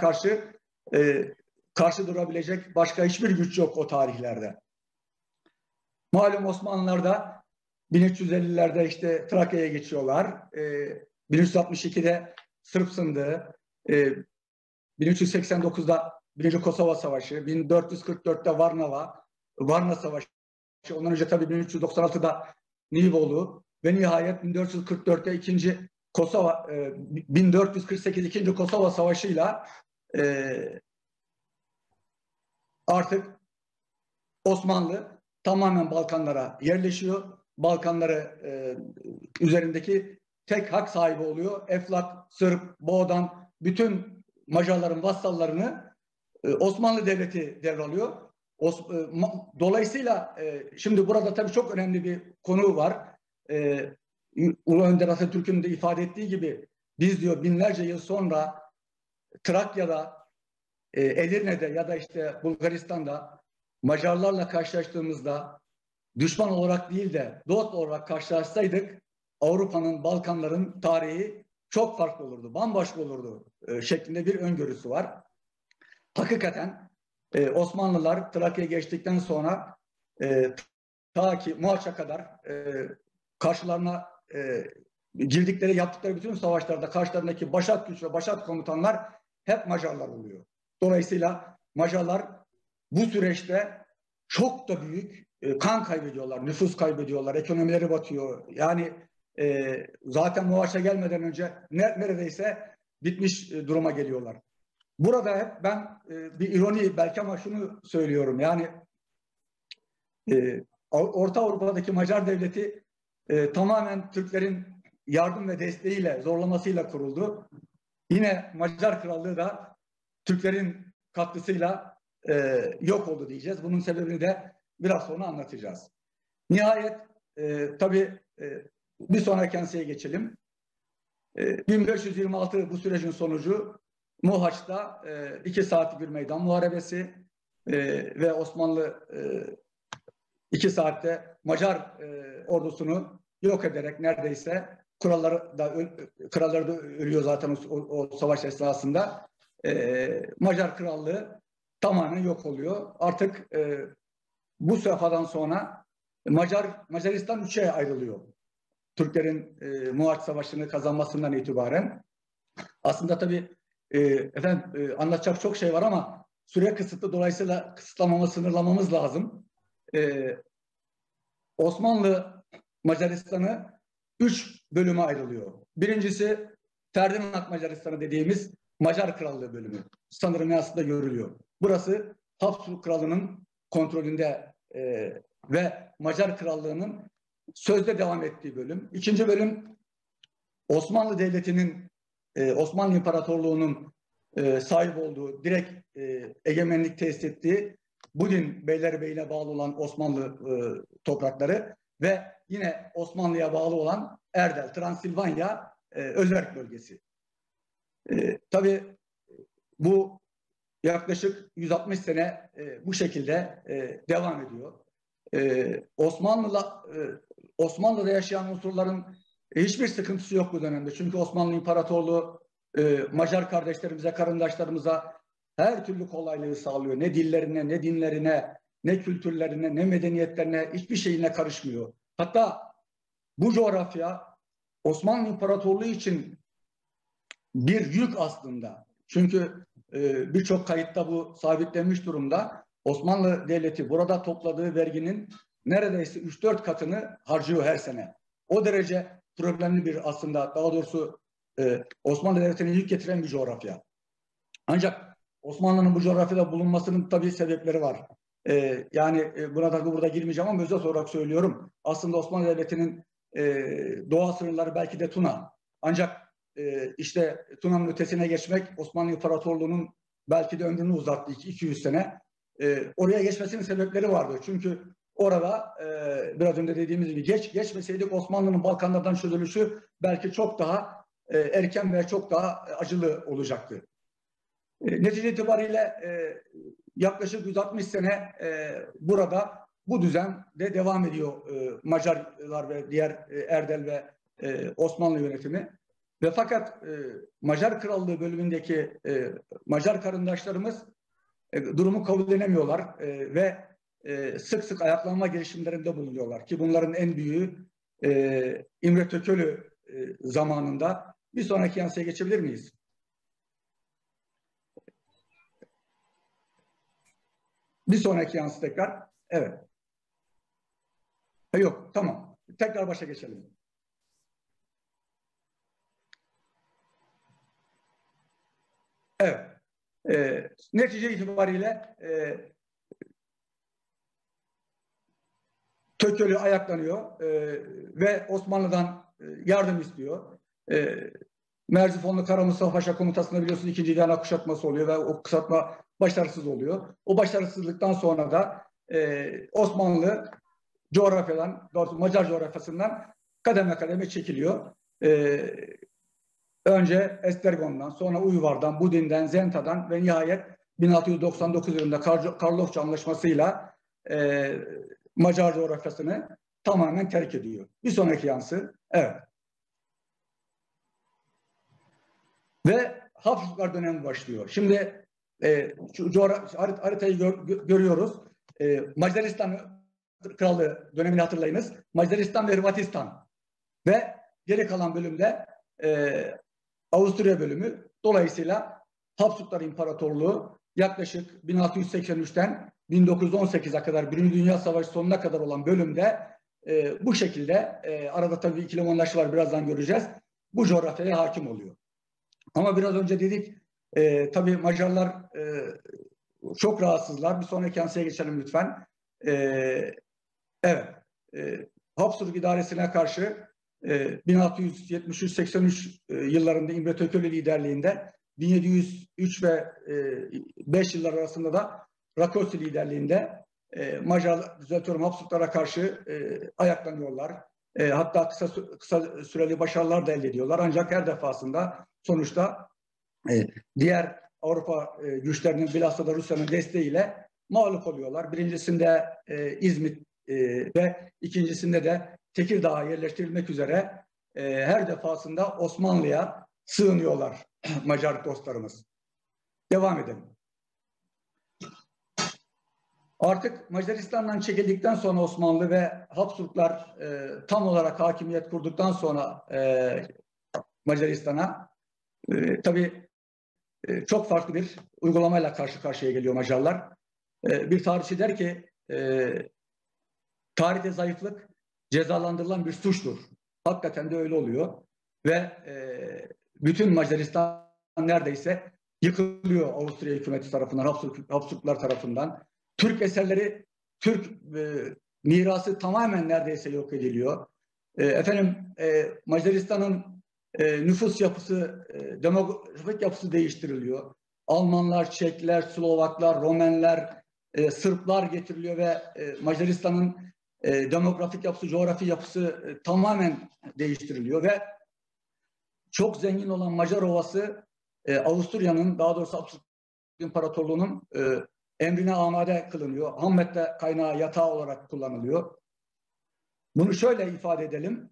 karşı durabilecek başka hiçbir güç yok o tarihlerde. Malum Osmanlılar da 1350'lerde işte Trakya'ya geçiyorlar. 1362'de Sırp Sındığı, 1389'da Birinci Kosova Savaşı, 1444'te Varna Savaşı, ondan önce tabii 1396'da Nibolu ve nihayet 1444'te 1448 2. Kosova Savaşı'yla artık Osmanlı tamamen Balkanlara yerleşiyor. Balkanları üzerindeki tek hak sahibi oluyor. Eflak, Sırp, Boğdan, bütün Macarların vassallarını Osmanlı Devleti devralıyor. Dolayısıyla şimdi burada tabii çok önemli bir konu var. Ulu Önder Atatürk'ün de ifade ettiği gibi biz diyor binlerce yıl sonra Trakya'da, Edirne'de ya da işte Bulgaristan'da Macarlarla karşılaştığımızda düşman olarak değil de dost olarak karşılaşsaydık Avrupa'nın, Balkanların tarihi çok farklı olurdu, bambaşka olurdu şeklinde bir öngörüsü var. Hakikaten Osmanlılar Trakya'ya geçtikten sonra ta ki Mohaç'a kadar karşılarına girdikleri, yaptıkları bütün savaşlarda karşılarındaki başat güç ve başat komutanlar hep Macarlar oluyor. Dolayısıyla Macarlar bu süreçte çok da büyük kan kaybediyorlar, nüfus kaybediyorlar, ekonomileri batıyor. Yani zaten Mohaç'a gelmeden önce neredeyse bitmiş duruma geliyorlar. Burada hep ben bir ironi belki ama şunu söylüyorum. Yani Orta Avrupa'daki Macar Devleti tamamen Türklerin yardım ve desteğiyle, zorlamasıyla kuruldu. Yine Macar Krallığı da Türklerin katkısıyla yok oldu diyeceğiz. Bunun sebebini de biraz sonra anlatacağız. Nihayet tabii bir sonraki anseye geçelim. 1526 bu sürecin sonucu Mohaç'ta 2 saatlik bir meydan muharebesi ve Osmanlı 2 saatte Macar ordusunu yok ederek neredeyse kralları da ölüyor zaten o savaş esnasında. Macar Krallığı tamamen yok oluyor. Artık bu safhadan sonra Macaristan 3'e ayrılıyor. Türklerin Mohaç Savaşı'nı kazanmasından itibaren. Aslında tabii anlatacak çok şey var ama süre kısıtlı, dolayısıyla kısıtlamamız, sınırlamamız lazım. Osmanlı Macaristan'ı 3 bölüme ayrılıyor. Birincisi Ferdinand Macaristan'ı dediğimiz Macar Krallığı bölümü. Sanırım aslında görülüyor. Burası Habsburg Krallığı'nın kontrolünde ve Macar Krallığı'nın sözde devam ettiği bölüm. İkinci bölüm Osmanlı Devleti'nin, Osmanlı İmparatorluğu'nun sahip olduğu, direkt egemenlik tesis ettiği, bugün Beylerbeyi'ne bağlı olan Osmanlı toprakları ve yine Osmanlı'ya bağlı olan Erdel, Transilvanya özerk bölgesi. Tabii bu yaklaşık 160 sene bu şekilde devam ediyor. Osmanlı'da yaşayan unsurların hiçbir sıkıntısı yok bu dönemde. Çünkü Osmanlı İmparatorluğu Macar kardeşlerimize, karındaşlarımıza her türlü kolaylığı sağlıyor. Ne dillerine, ne dinlerine, ne kültürlerine, ne medeniyetlerine, hiçbir şeyine karışmıyor. Hatta bu coğrafya Osmanlı İmparatorluğu için bir yük aslında. Çünkü birçok kayıtta bu sabitlenmiş durumda. Osmanlı Devleti burada topladığı verginin neredeyse 3-4 katını harcıyor her sene. O derece problemli bir aslında, daha doğrusu Osmanlı Devleti'ne yük getiren bir coğrafya. Ancak Osmanlı'nın bu coğrafyada bulunmasının tabii sebepleri var. Buna da burada girmeyeceğim ama özet olarak söylüyorum. Aslında Osmanlı Devleti'nin doğal sınırları belki de Tuna. Ancak işte Tuna'nın ötesine geçmek Osmanlı İmparatorluğu'nun belki de ömrünü uzattı 200 sene. Oraya geçmesinin sebepleri vardı. Çünkü orada biraz önce dediğimiz gibi geçmeseydik Osmanlı'nın Balkanlardan çözülüşü belki çok daha erken ve çok daha acılı olacaktı. Netice itibariyle yaklaşık 160 sene burada bu düzen de devam ediyor. Macarlar ve diğer Erdel ve Osmanlı yönetimi. Ve fakat Macar Krallığı bölümündeki Macar karındaşlarımız durumu kabullenemiyorlar ve sık sık ayaklanma girişimlerinde bulunuyorlar. Ki bunların en büyüğü İmre Tökölü zamanında. Bir sonraki yansıya geçebilir miyiz? Bir sonraki yansı tekrar. Evet. Yok, tamam. Tekrar başa geçelim. Evet. Netice itibariyle Tökölü ayaklanıyor ve Osmanlı'dan yardım istiyor. Merzifonlu Kara Mustafa Paşa komutasında biliyorsunuz 2. İlhan kuşatması oluyor ve o kuşatma başarısız oluyor. O başarısızlıktan sonra da Osmanlı coğrafyadan, doğrusu Macar coğrafyasından kademe kademe çekiliyor. Önce Esztergom'dan, sonra Uyvar'dan, Budin'den, Zenta'dan ve nihayet 1699 yılında Karlofça Anlaşması'yla Macar coğrafyasını tamamen terk ediyor. Bir sonraki yansı. Evet. Ve Habsburglar dönemi başlıyor. Şimdi şu haritayı görüyoruz. Macaristan Krallığı dönemini hatırlayınız. Macaristan ve Hırvatistan. Ve geri kalan bölümde Avusturya bölümü. Dolayısıyla Habsburglar İmparatorluğu yaklaşık 1683'ten 1918'e kadar, Birinci Dünya Savaşı sonuna kadar olan bölümde bu şekilde arada tabii ikili monarşi var, birazdan göreceğiz. Bu coğrafyaya hakim oluyor. Ama biraz önce dedik tabii Macarlar çok rahatsızlar. Bir sonraki yansıya geçelim lütfen. Evet. Habsburg idaresine karşı 1673-83 yıllarında İmre Tököly liderliğinde, 1703 ve 5 yıllar arasında da Rákóczi liderliğinde Macar, düzeltiyorum, Habsburglara karşı ayaklanıyorlar. Hatta kısa süreli başarılar da elde ediyorlar. Ancak her defasında sonuçta diğer Avrupa güçlerinin, bilhassa da Rusya'nın desteğiyle mağlup oluyorlar. Birincisinde İzmit ve ikincisinde de Tekirdağ'a yerleştirilmek üzere her defasında Osmanlı'ya sığınıyorlar Macar dostlarımız. Devam edelim. Artık Macaristan'dan çekildikten sonra Osmanlı ve Habsburglar tam olarak hakimiyet kurduktan sonra Macaristan'a tabii çok farklı bir uygulamayla karşı karşıya geliyor Macarlar. Bir tarihçi der ki tarihte zayıflık cezalandırılan bir suçtur. Hakikaten de öyle oluyor. Ve bütün Macaristan neredeyse yıkılıyor Avusturya hükümeti tarafından, Habsburglar tarafından. Türk eserleri, Türk mirası tamamen neredeyse yok ediliyor. Macaristan'ın nüfus yapısı, demografik yapısı değiştiriliyor. Almanlar, Çekler, Slovaklar, Romenler, Sırplar getiriliyor ve Macaristan'ın demografik yapısı, coğrafi yapısı tamamen değiştiriliyor ve çok zengin olan Macar Ovası Avusturya'nın, daha doğrusu Habsburg İmparatorluğu'nun emrine amade kılınıyor. Ham madde kaynağı, yatağı olarak kullanılıyor. Bunu şöyle ifade edelim.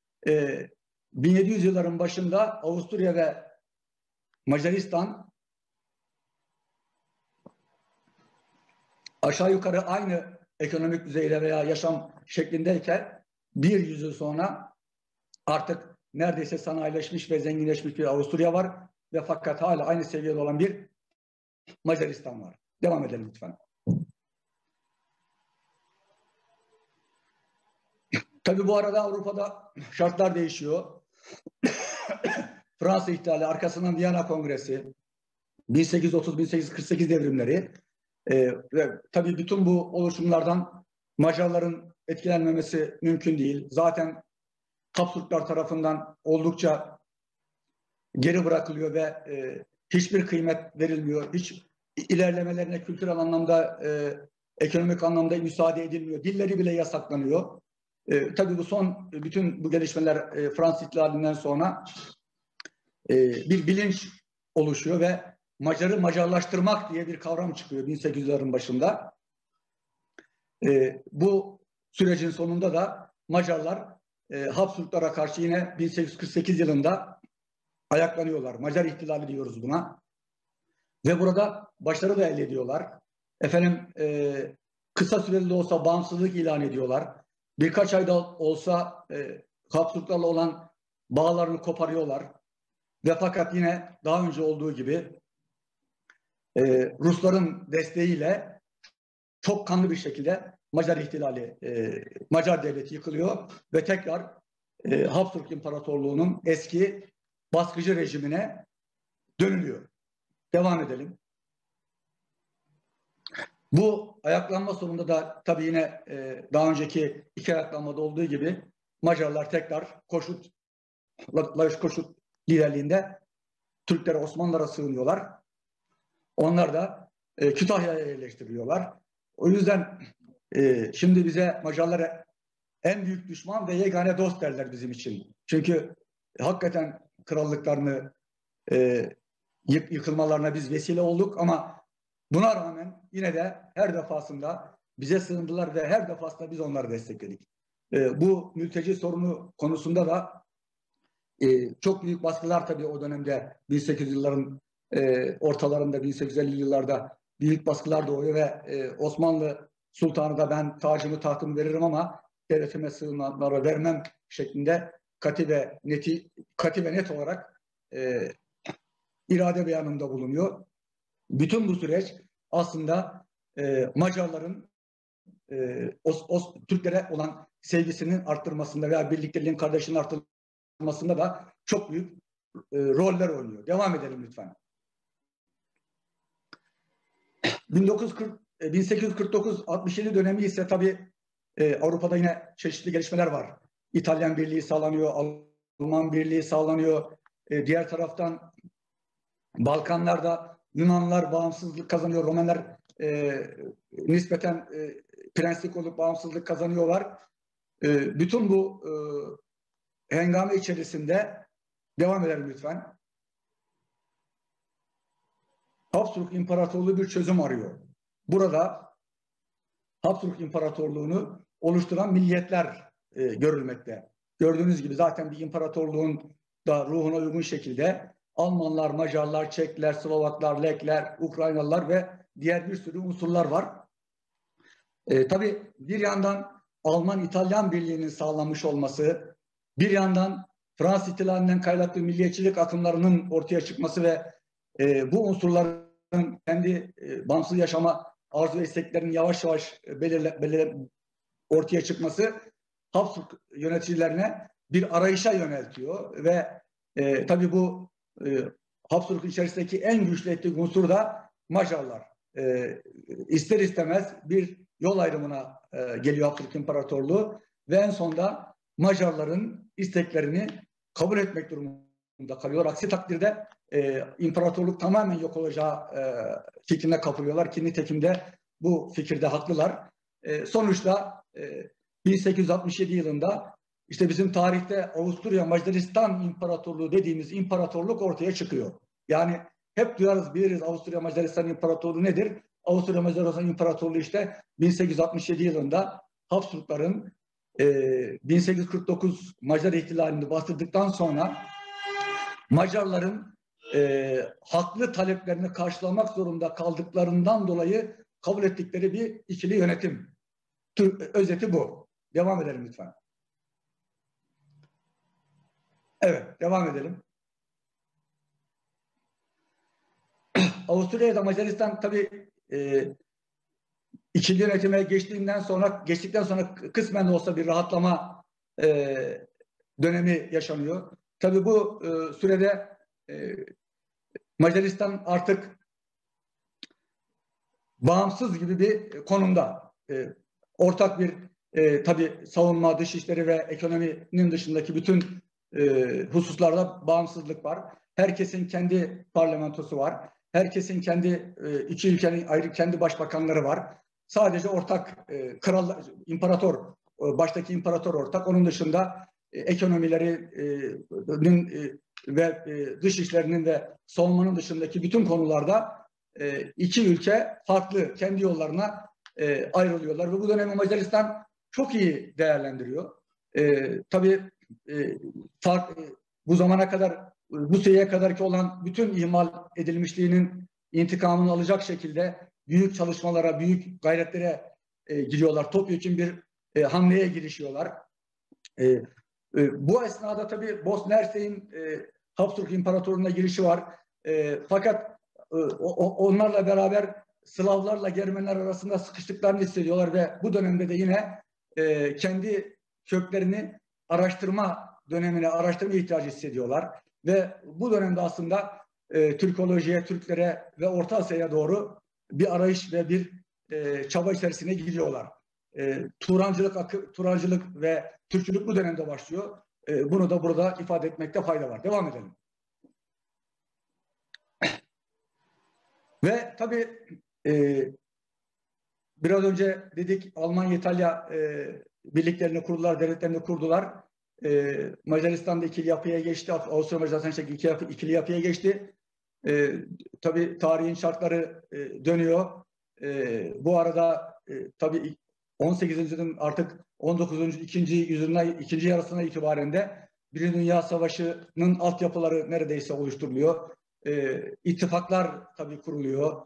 1700 yılların başında Avusturya ve Macaristan aşağı yukarı aynı ekonomik düzeyde veya yaşam şeklindeyken bir yüzyıl sonra artık neredeyse sanayileşmiş ve zenginleşmiş bir Avusturya var ve fakat hala aynı seviyede olan bir Macaristan var. Devam edelim lütfen. Tabii bu arada Avrupa'da şartlar değişiyor. Fransa ihtilali, arkasından Viyana Kongresi, 1830-1848 devrimleri ve tabii bütün bu oluşumlardan Macarların etkilenmemesi mümkün değil. Zaten Habsburglar tarafından oldukça geri bırakılıyor ve hiçbir kıymet verilmiyor. Hiç ilerlemelerine kültürel anlamda, ekonomik anlamda müsaade edilmiyor. Dilleri bile yasaklanıyor. Tabii bu bütün bu gelişmeler Fransız ihtilalinden sonra bir bilinç oluşuyor ve Macar'ı Macarlaştırmak diye bir kavram çıkıyor 1800'lerin başında. Bu sürecin sonunda da Macarlar Habsburglara karşı yine 1848 yılında ayaklanıyorlar. Macar ihtilali diyoruz buna. Ve burada başarı da elde ediyorlar. Kısa süreli de olsa bağımsızlık ilan ediyorlar. Birkaç ayda olsa Habsburglarla olan bağlarını koparıyorlar. Ve fakat yine daha önce olduğu gibi Rusların desteğiyle çok kanlı bir şekilde Macar ihtilali, Macar devleti yıkılıyor ve tekrar Habsburg İmparatorluğu'nun eski baskıcı rejimine dönülüyor. Devam edelim. Bu ayaklanma sonunda da tabii yine daha önceki iki ayaklanmada olduğu gibi Macarlar tekrar Lajos Kossuth liderliğinde Türklere, Osmanlılara sığınıyorlar. Onlar da Kütahya'ya yerleştiriliyorlar. O yüzden şimdi bize Macarlara en büyük düşman ve yegane dost derler bizim için. Çünkü hakikaten krallıklarını yıkılmalarına biz vesile olduk ama buna rağmen yine de her defasında bize sığındılar ve her defasında biz onları destekledik. Bu mülteci sorunu konusunda da çok büyük baskılar tabii o dönemde 1800 yılların ortalarında, 1850 yıllarda büyük baskılar doğuyor ve Osmanlı Sultanı da ben tacımı tahtımı veririm ama devletime sığınanlara vermem şeklinde katı ve net olarak irade beyanında bulunuyor. Bütün bu süreç aslında Macarların Türklere olan sevgisinin arttırmasında veya birlikteliğin, kardeşliğinin arttırmasında da çok büyük roller oynuyor. Devam edelim lütfen. 1849-67 dönemi ise tabii Avrupa'da yine çeşitli gelişmeler var. İtalyan birliği sağlanıyor, Alman birliği sağlanıyor. Diğer taraftan Balkanlarda Yunanlar bağımsızlık kazanıyor, Romenler nispeten prenslik olup bağımsızlık kazanıyorlar. Bütün bu hengame içerisinde devam edelim lütfen. Habsburg İmparatorluğu bir çözüm arıyor. Burada Habsburg İmparatorluğu'nu oluşturan milliyetler görülmekte. Gördüğünüz gibi zaten bir imparatorluğun da ruhuna uygun şekilde Almanlar, Macarlar, Çekler, Slovaklar, Lekler, Ukraynalılar ve diğer bir sürü unsurlar var. Tabii bir yandan Alman-İtalyan birliğinin sağlanmış olması, bir yandan Fransız ihtilalinden kaynaklı milliyetçilik akımlarının ortaya çıkması ve bu unsurların kendi bağımsız yaşama arzu ve isteklerinin yavaş yavaş ortaya çıkması Habsburg yöneticilerine bir arayışa yöneltiyor ve tabii bu Habsburg içerisindeki en güçlü etnik unsur da Macarlar. İster istemez bir yol ayrımına geliyor Habsburg İmparatorluğu ve en sonunda Macarların isteklerini kabul etmek durumunda kalıyor. Aksi takdirde imparatorluk tamamen yok olacağı fikrine kapılıyorlar ki nitekim de bu fikirde haklılar. Sonuçta 1867 yılında işte bizim tarihte Avusturya Macaristan İmparatorluğu dediğimiz imparatorluk ortaya çıkıyor. Yani hep duyarız, biliriz Avusturya Macaristan İmparatorluğu nedir? Avusturya Macaristan İmparatorluğu işte 1867 yılında Habsburgların 1849 Macar ihtilalini bastırdıktan sonra Macarların haklı taleplerini karşılamak zorunda kaldıklarından dolayı kabul ettikleri bir ikili yönetim. Özeti bu. Devam edelim lütfen. Evet, devam edelim. Avusturya'da Macaristan tabii ikili yönetime geçtikten sonra kısmen de olsa bir rahatlama dönemi yaşanıyor. Tabii bu sürede Macaristan artık bağımsız gibi bir konumda. Ortak bir tabii savunma, dışişleri ve ekonominin dışındaki bütün hususlarda bağımsızlık var. Herkesin kendi parlamentosu var. Herkesin kendi iki ülkenin ayrı kendi başbakanları var. Sadece ortak imparator, baştaki imparator ortak. Onun dışında ekonomilerinin ve dış işlerinin ve savunmanın dışındaki bütün konularda iki ülke farklı kendi yollarına ayrılıyorlar ve bu dönemi Macaristan çok iyi değerlendiriyor. Tabii bu zamana kadar, bu seviyeye kadarki olan bütün ihmal edilmişliğinin intikamını alacak şekilde büyük çalışmalara, büyük gayretlere giriyorlar. Topyekun bir hamleye girişiyorlar. Bu esnada tabii Bosna Hersek'in Habsburg İmparatorluğu'na girişi var. Fakat onlarla beraber Slavlarla Germenler arasında sıkıştıklarını hissediyorlar ve bu dönemde de yine kendi köklerini araştırma ihtiyacı hissediyorlar. Ve bu dönemde aslında Türkolojiye, Türklere ve Orta Asya'ya doğru bir arayış ve bir çaba içerisine gidiyorlar. Turancılık ve Türkçülük bu dönemde başlıyor. Bunu da burada ifade etmekte fayda var. Devam edelim. Ve tabii biraz önce dedik Almanya, İtalya birliklerini kurdular, devletlerini kurdular. Macaristan'da ikili yapıya geçti. Avusturya Macaristan ikili yapıya geçti. Tabii tarihin şartları dönüyor. Bu arada tabii 18. yüzyılın artık 19. ikinci yarısına itibaren de Birinci Dünya Savaşı'nın altyapıları neredeyse oluşturuluyor. İttifaklar tabii kuruluyor.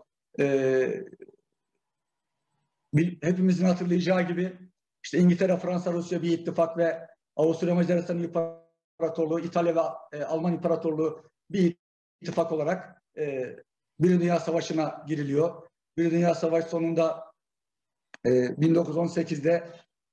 Hepimizin hatırlayacağı gibi işte İngiltere, Fransa, Rusya bir ittifak ve Avusturya Macaristan İmparatorluğu, İtalya ve Alman İmparatorluğu bir ittifak olarak Birinci Dünya Savaşı'na giriliyor. Birinci Dünya Savaşı sonunda 1918'de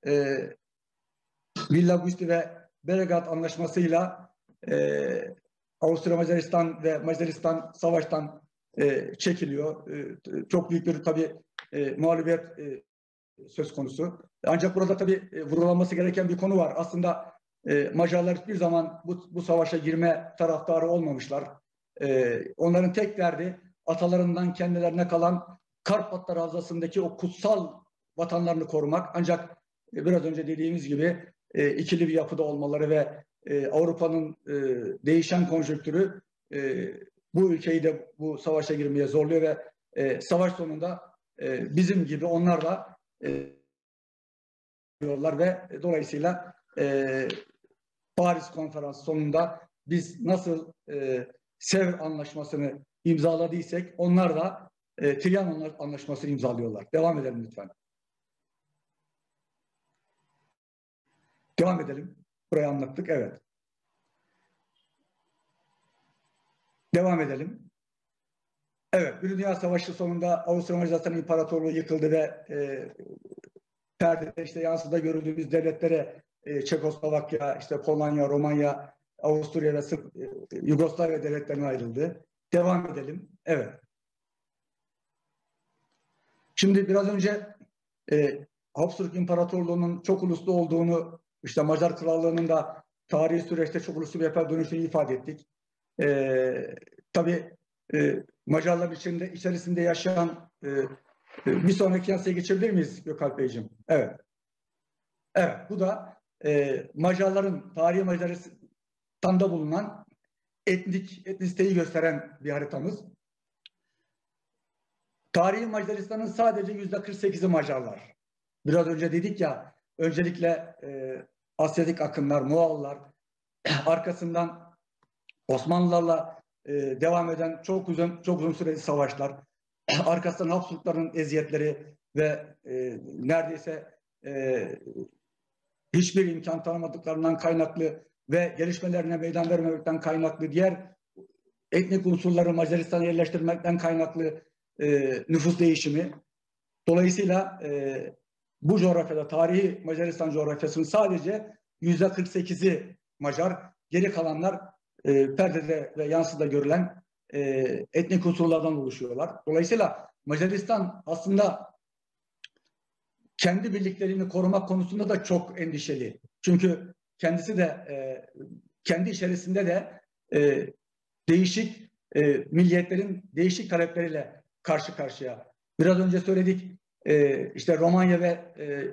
Villa Giusti ve Belgrad Anlaşması'yla Avusturya Macaristan ve Macaristan savaştan çekiliyor. Çok büyük bir tabii mağlubiyet söz konusu. Ancak burada tabii vurgulanması gereken bir konu var. Aslında Macarlar hiçbir zaman bu savaşa girme taraftarı olmamışlar. Onların tek derdi atalarından kendilerine kalan Karpatlar Havzası'ndaki o kutsal vatanlarını korumak. Ancak biraz önce dediğimiz gibi ikili bir yapıda olmaları ve Avrupa'nın değişen konjonktürü bu ülkeyi de bu savaşa girmeye zorluyor ve savaş sonunda bizim gibi onlar da diyorlar ve dolayısıyla Paris Konferansı sonunda biz nasıl Sevr Anlaşması'nı imzaladıysak onlar da Trianon Anlaşması'nı imzalıyorlar. Devam edelim lütfen. Devam edelim. Burayı anlattık. Evet. Devam edelim. Evet. Birinci Dünya Savaşı sonunda Avusturya Macaristan İmparatorluğu yıkıldı ve perdede işte yansıda görüldüğümüz devletlere Çekoslovakya, işte Polonya, Romanya, Avusturya ve Yugoslavya devletlerine ayrıldı. Devam edelim. Evet. Şimdi biraz önce Habsburg İmparatorluğu'nun çok uluslu olduğunu, işte Macar Krallığı'nın da tarihi süreçte çok uluslu bir yapıya dönüştüğünü ifade ettik. Tabii Macarlar içerisinde yaşayan bir sonraki yansıya geçebilir miyiz Gökalp Beyciğim? Evet. Evet, bu da Macarların, tarihi Macaristan'da bulunan etnisiteyi gösteren bir haritamız. Tarihi Macaristan'ın sadece %48'i Macarlar. Biraz önce dedik ya, öncelikle Asyatik akımlar, Moğollar, arkasından Osmanlılarla devam eden çok uzun süreli savaşlar, arkasından Habsburgların eziyetleri ve neredeyse hiçbir imkan tanımadıklarından kaynaklı ve gelişmelerine meydan vermemekten kaynaklı, diğer etnik unsurları Macaristan'a yerleştirmekten kaynaklı nüfus değişimi. Dolayısıyla bu coğrafyada, tarihi Macaristan coğrafyasının sadece %48'i Macar, geri kalanlar perdede ve yansıda görülen etnik unsurlardan oluşuyorlar. Dolayısıyla Macaristan aslında kendi birliklerini korumak konusunda da çok endişeli. Çünkü kendisi de kendi içerisinde de değişik milliyetlerin değişik talepleriyle karşı karşıya. Biraz önce söyledik, işte Romanya ve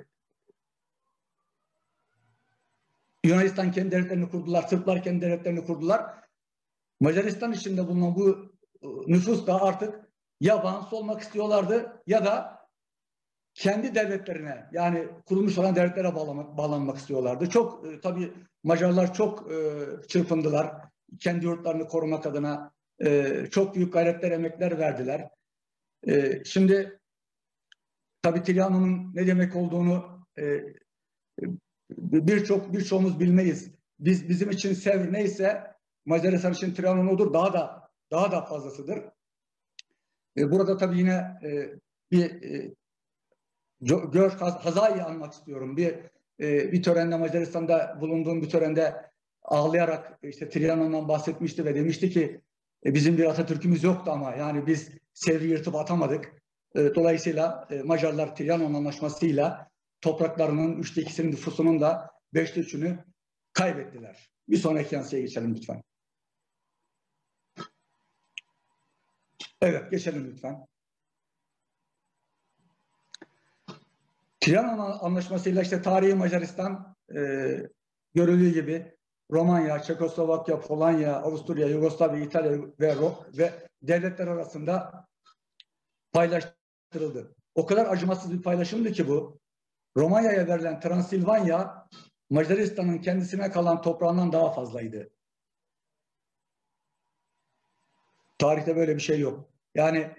Yunanistan kendi devletlerini kurdular, Sırplar kendi devletlerini kurdular. Macaristan içinde bulunan bu nüfus da artık ya bağımsız olmak istiyorlardı ya da kendi devletlerine, yani kurulmuş olan devletlere bağlanmak istiyorlardı. Çok tabii Macarlar çok çırpındılar. Kendi yurtlarını korumak adına çok büyük gayretler, emekler verdiler. Şimdi tabii Trianon'un ne demek olduğunu birçoğumuz bilmeyiz. Bizim için Sevr neyse Macaristan için Trianon odur, daha da fazlasıdır. Burada tabii yine bir George Hazai'yi anmak istiyorum. Bir törende, Macaristan'da bulunduğum bir törende ağlayarak işte Trianon'dan bahsetmişti ve demişti ki bizim bir Atatürk'ümüz yoktu ama yani biz Sevr'i yırtıp atamadık. Dolayısıyla Macarlar Trianon Anlaşması'yla topraklarının 2/3'ünün nüfusunun da 5/3'ünü kaybettiler. Bir sonraki yansıya geçelim lütfen. Evet, geçelim lütfen. Trianon Anlaşması'yla işte tarihi Macaristan görüldüğü gibi Romanya, Çekoslovakya, Polonya, Avusturya, Yugoslavya, İtalya ve devletler arasında paylaştırıldı. O kadar acımasız bir paylaşımdı ki bu. Romanya'ya verilen Transilvanya, Macaristan'ın kendisine kalan toprağından daha fazlaydı. Tarihte böyle bir şey yok. Yani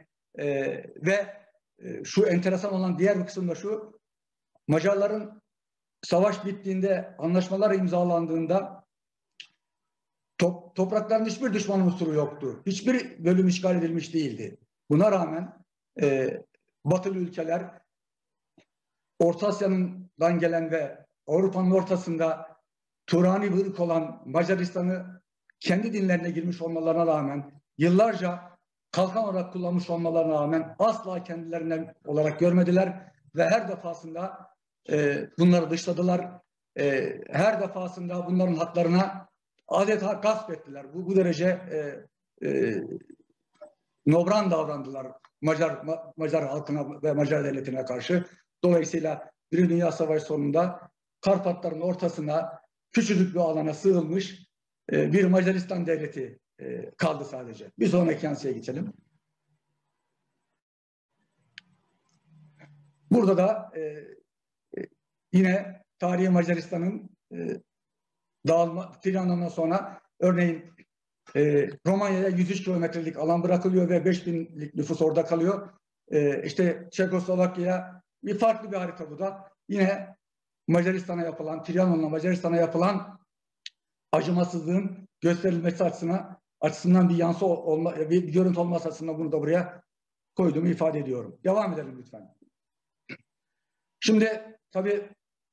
şu enteresan olan diğer bir kısım da şu: Macarların savaş bittiğinde, anlaşmalar imzalandığında toprakların hiçbir düşman unsuru yoktu. Hiçbir bölüm işgal edilmiş değildi. Buna rağmen Batılı ülkeler, Orta Asya'dan gelen ve Avrupa'nın ortasında Turani bir ırk olan Macaristan'ı kendi dinlerine girmiş olmalarına rağmen, yıllarca kalkan olarak kullanmış olmalarına rağmen asla kendilerinden olarak görmediler ve her defasında bunları dışladılar. her defasında bunların haklarına adeta gasp ettiler. Bu derece nobran davrandılar Macar halkına ve Macar devletine karşı. Dolayısıyla Birinci Dünya Savaşı sonunda Karpatların ortasına küçücük bir alana sığınmış bir Macaristan devleti kaldı sadece. Bir sonraki yansıya geçelim. Burada da yine tarihi Macaristan'ın dağılma, Trianon'dan sonra örneğin Romanya'ya 103 kilometrelik alan bırakılıyor ve 5.000'lik nüfus orada kalıyor. İşte Çekoslovakya'ya bir farklı bir harita bu da. Yine Macaristan'a yapılan, Trianon'la Macaristan'a yapılan acımasızlığın gösterilmesi açısından bir yansı bir görüntü olması açısından bunu da buraya koyduğumu ifade ediyorum. Devam edelim lütfen. Şimdi tabii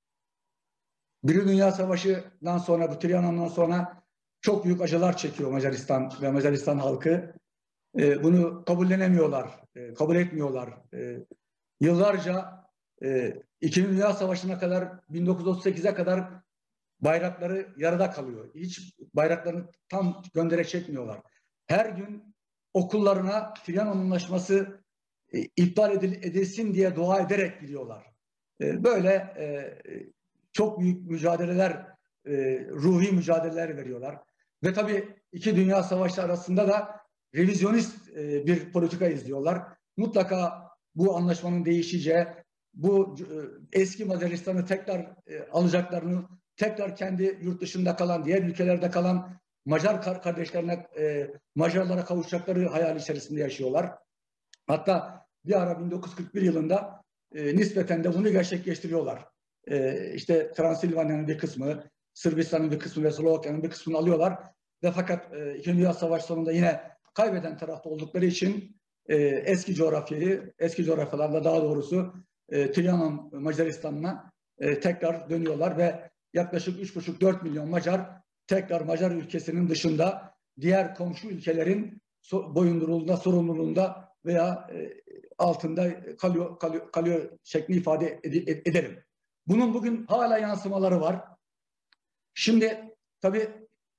Birinci Dünya Savaşı'ndan sonra, bu Trianon'dan sonra çok büyük acılar çekiyor Macaristan ve Macaristan halkı. Bunu kabullenemiyorlar, kabul etmiyorlar. Yıllarca İkinci Dünya Savaşı'na kadar, 1938'e kadar bayrakları yarıda kalıyor. Hiç bayraklarını tam göndererek çekmiyorlar. Her gün okullarına Trianon Anlaşması iptal edilsin diye dua ederek gidiyorlar. Böyle çok büyük mücadeleler, ruhi mücadeleler veriyorlar. Ve tabii iki dünya savaşı arasında da revizyonist bir politika izliyorlar. Mutlaka bu anlaşmanın değişeceği, bu eski Macaristan'ı tekrar alacaklarını, tekrar kendi yurt dışında kalan, diğer ülkelerde kalan Macar kardeşlerine, Macarlara kavuşacakları hayal içerisinde yaşıyorlar. Hatta bir ara 1941 yılında nispeten de bunu gerçekleştiriyorlar. İşte Transilvanya'nın bir kısmı, Sırbistan'ın bir kısmı ve Slovakya'nın bir kısmını alıyorlar. Ve fakat İkinci Dünya Savaşı sonunda yine kaybeden tarafta oldukları için eski coğrafyalarla daha doğrusu Trianon Macaristan'ına tekrar dönüyorlar ve yaklaşık 3,5-4 milyon Macar tekrar Macar ülkesinin dışında diğer komşu ülkelerin boyunduruluğunda, sorumluluğunda veya altında kalıyor şeklini ifade ederim. Bunun bugün hala yansımaları var. Şimdi tabii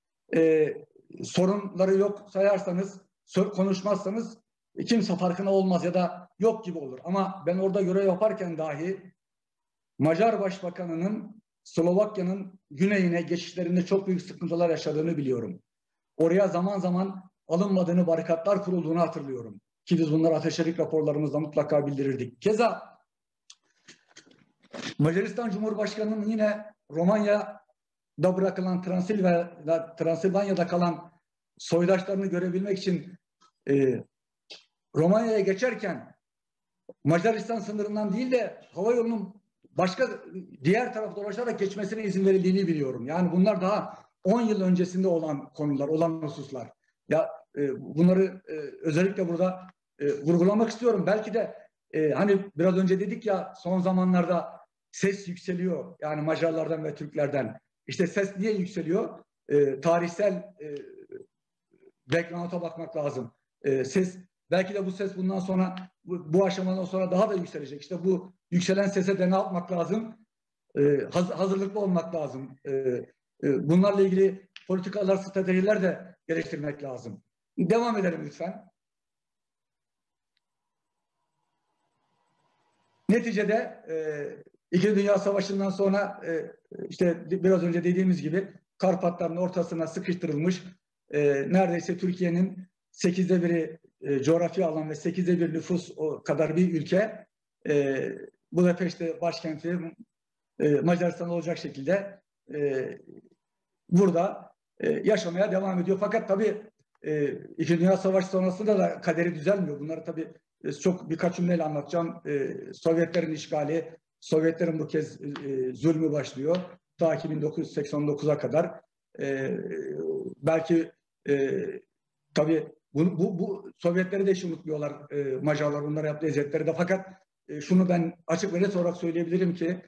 sorunları yok sayarsanız, konuşmazsanız kimse farkına olmaz ya da yok gibi olur. Ama ben orada görev yaparken dahi Macar Başbakanı'nın Slovakya'nın güneyine geçişlerinde çok büyük sıkıntılar yaşadığını biliyorum. Oraya zaman zaman alınmadığını, barikatlar kurulduğunu hatırlıyorum. Ki biz bunları ateşelik raporlarımızda mutlaka bildirirdik. Keza Macaristan Cumhurbaşkanı'nın yine Romanya'da bırakılan Transilvanya'da kalan soydaşlarını görebilmek için Romanya'ya geçerken Macaristan sınırından değil de hava yolunun başka diğer tarafta dolaşarak geçmesine izin verildiğini biliyorum. Yani bunlar daha 10 yıl öncesinde olan konular, olan hususlar. Ya bunları özellikle burada vurgulamak istiyorum. Belki de hani biraz önce dedik ya, son zamanlarda ses yükseliyor. Yani Macarlardan ve Türklerden. İşte ses niye yükseliyor? Tarihsel background'a bakmak lazım. Belki de bu ses bundan sonra, bu aşamadan sonra daha da yükselecek. İşte bu yükselen sese de ne yapmak lazım? Hazırlıklı olmak lazım. Bunlarla ilgili politikalar, stratejiler de geliştirmek lazım. Devam edelim lütfen. Neticede İkinci Dünya Savaşı'ndan sonra işte biraz önce dediğimiz gibi Karpatların ortasına sıkıştırılmış neredeyse Türkiye'nin 8'de biri coğrafi alan ve 8'de bir nüfus kadar bir ülke Budapeşte başkenti Macaristan olacak şekilde burada yaşamaya devam ediyor. Fakat tabii İkinci Dünya Savaşı sonrasında da kaderi düzelmiyor. Bunları tabii çok birkaç cümleyle anlatacağım. Sovyetlerin işgali, Sovyetlerin bu kez zulmü başlıyor. Ta 1989'a kadar. Belki tabii bu Sovyetleri de hiç unutmuyorlar Macarlar, onlara yaptığı eziyetleri de. Fakat şunu ben açık ve net olarak söyleyebilirim ki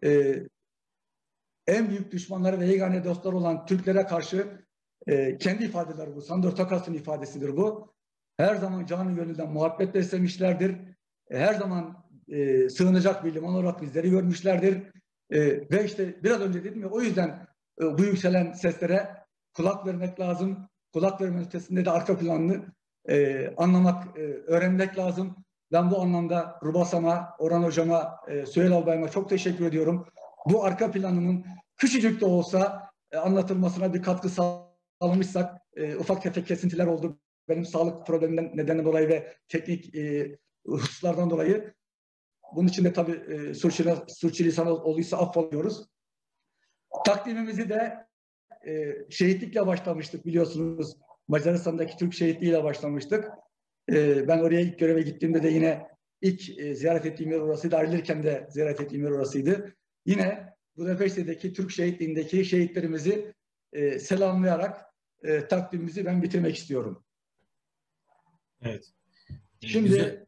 en büyük düşmanları ve yegane dostlar olan Türklere karşı kendi ifadeleri bu. Sandor Tokas'ın ifadesidir bu. Her zaman canı gönülden muhabbet beslemişlerdir. Her zaman sığınacak bir liman olarak bizleri görmüşlerdir. Ve işte biraz önce dedim ya, o yüzden bu yükselen seslere kulak vermek lazım. Kulak vermenin ötesinde de arka planını anlamak, öğrenmek lazım. Ben bu anlamda Rubasam'a, Orhan Hocama, Süheyl Albay'ıma çok teşekkür ediyorum. Bu arka planının küçücük de olsa anlatılmasına bir katkı sağlamışsak, ufak tefek kesintiler oldu. Benim sağlık problemimden nedeniyle dolayı ve teknik hususlardan dolayı. Bunun için de tabii sürçülisan olduysa affoluyoruz. Takdimimizi de şehitlikle başlamıştık biliyorsunuz. Macaristan'daki Türk şehitliğiyle başlamıştık. Ben oraya ilk göreve gittiğimde de yine ilk ziyaret ettiğim yer orasıydı. Ayrılırken de ziyaret ettiğim yer orasıydı. Yine Budapeşte'deki Türk şehitliğindeki şehitlerimizi selamlayarak takdimimizi ben bitirmek istiyorum. Evet. Şimdi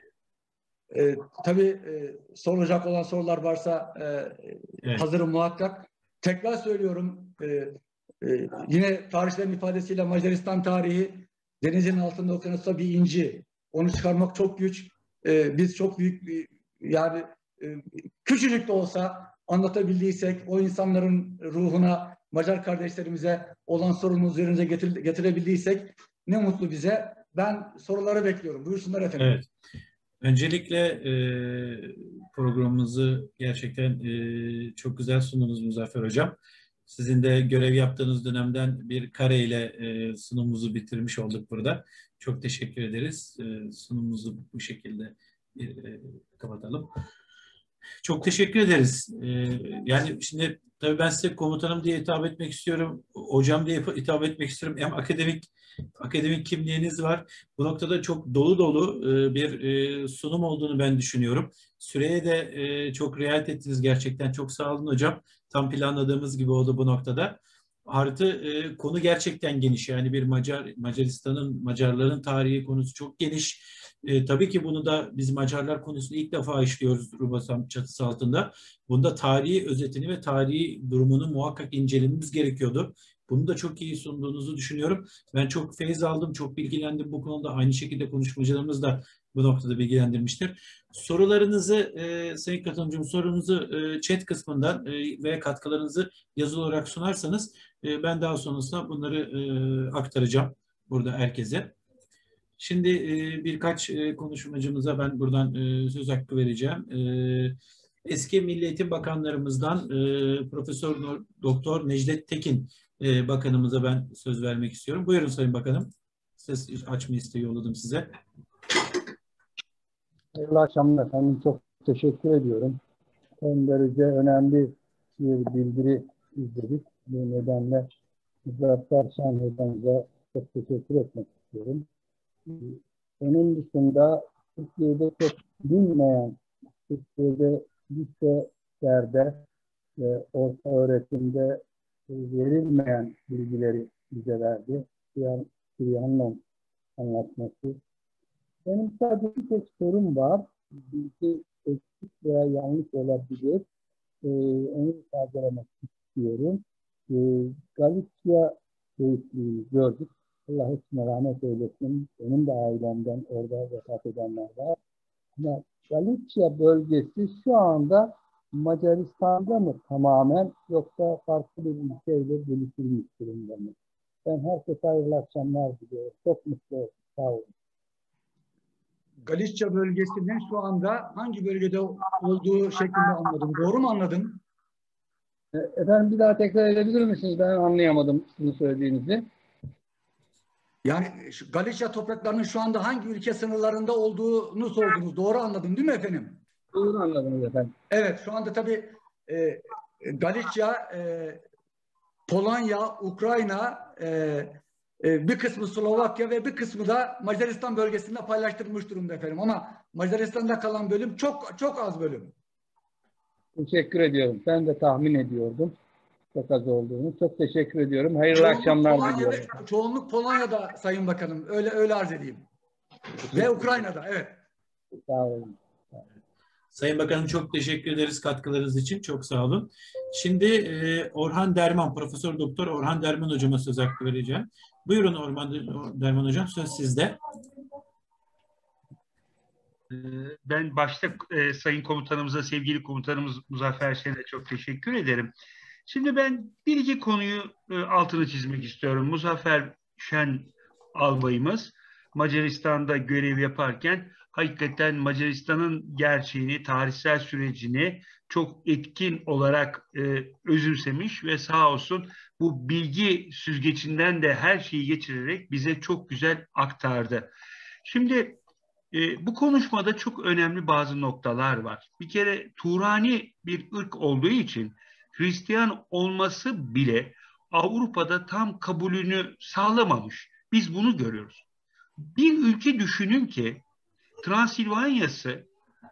tabii sorulacak olan sorular varsa evet. hazırım muhakkak. Tekrar söylüyorum, yine tarihlerin ifadesiyle Macaristan tarihi denizin altında okyanusta bir inci. Onu çıkarmak çok güç. Biz çok büyük bir, yani küçücük de olsa anlatabildiysek, o insanların ruhuna, Macar kardeşlerimize olan sorunun üzerinize getirebildiysek ne mutlu bize. Ben soruları bekliyorum. Buyursunlar efendim. Evet. Öncelikle programımızı gerçekten çok güzel sundunuz Muzaffer Hocam. Sizin de görev yaptığınız dönemden bir kareyle sunumumuzu bitirmiş olduk burada. Çok teşekkür ederiz. Sunumumuzu bu şekilde kapatalım. Çok teşekkür ederiz. Yani şimdi tabii ben size komutanım diye hitap etmek istiyorum, hocam diye hitap etmek istiyorum. Hem akademik kimliğiniz var. Bu noktada çok dolu dolu bir sunum olduğunu ben düşünüyorum. Süreye de çok riayet ettiniz gerçekten. Çok sağ olun hocam. Tam planladığımız gibi oldu bu noktada. Artı konu gerçekten geniş. Yani bir Macarların tarihi konusu çok geniş. Tabii ki bunu da biz Macarlar konusunu ilk defa işliyoruz Rubasam çatısı altında. Bunda tarihi özetini ve tarihi durumunu muhakkak incelememiz gerekiyordu. Bunu da çok iyi sunduğunuzu düşünüyorum. Ben çok feyiz aldım, çok bilgilendim bu konuda. Aynı şekilde konuşmacılarımız da bu noktada bilgilendirmiştir. Sorularınızı, Sayın Katılımcım, sorunuzu chat kısmından ve katkılarınızı yazılı olarak sunarsanız ben daha sonrasında bunları aktaracağım burada herkese. Şimdi birkaç konuşmacımıza ben buradan söz hakkı vereceğim. Eski Milli Eğitim Bakanlarımızdan Profesör Doktor Necdet Tekin Bakanımıza ben söz vermek istiyorum. Buyurun Sayın Bakanım. Ses açma isteği yolladım size. Hayırlı akşamlar efendim. Çok teşekkür ediyorum. Son derece önemli bir bildiri izledik. Bu nedenle Muzaffer Şenhoca'ya çok teşekkür etmek istiyorum. Onun dışında Türkiye'de çok bilinmeyen, Türkiye'de liselerde ve orta öğretimde verilmeyen bilgileri bize verdi. Trianon anlatması. Benim sadece bir tek sorum var. Bilgi eksik veya yanlış olabilir. Onu ifadelemek istiyorum. Galicia şehitliğini gördük. Allah hepsine rahmet eylesin. Benim de ailemden orada vefat edenler var. Ama Galicia bölgesi şu anda Macaristan'da mı tamamen, yoksa farklı bir ülkeyle bölüşülmüş durumda mı? Ben herkese hayırlı akşamlar diliyorum. Çok mutlu oldum. Sağ olun. Galicia bölgesinin şu anda hangi bölgede olduğu şeklinde anladım. Doğru mu anladım? Efendim bir daha tekrar edebilir misiniz? Ben anlayamadım sizin söylediğinizi. Yani Galicia topraklarının şu anda hangi ülke sınırlarında olduğunu sordunuz. Doğru anladım değil mi efendim? Doğru anladınız efendim. Evet, şu anda tabii Galicia, Polonya, Ukrayna, bir kısmı Slovakya ve bir kısmı da Macaristan bölgesinde paylaştırılmış durumda efendim. Ama Macaristan'da kalan bölüm çok çok az bölüm. Teşekkür ediyorum. Ben de tahmin ediyordum çok az olduğunu. Çok teşekkür ediyorum. Hayırlı akşamlar diliyorum. Çoğunluk Polonya'da Sayın Bakanım. Öyle arz edeyim. Ve Ukrayna'da, evet. Sağ olun. Sayın Bakanım çok teşekkür ederiz katkılarınız için. Çok sağ olun. Şimdi Orhan Derman, Profesör Doktor Orhan Derman hocama söz hakkı vereceğim. Buyurun Orhan Derman hocam, söz sizde. Ben başta Sayın Komutanımıza, sevgili Komutanımız Muzaffer Şen'e çok teşekkür ederim. Şimdi ben bir iki konuyu altını çizmek istiyorum. Muzaffer Şen albayımız Macaristan'da görev yaparken hakikaten Macaristan'ın gerçeğini, tarihsel sürecini çok etkin olarak özümsemiş ve sağ olsun bu bilgi süzgecinden de her şeyi geçirerek bize çok güzel aktardı. Şimdi bu konuşmada çok önemli bazı noktalar var. Bir kere Turani bir ırk olduğu için Hristiyan olması bile Avrupa'da tam kabulünü sağlamamış. Biz bunu görüyoruz. Bir ülke düşünün ki Transilvanya'sı,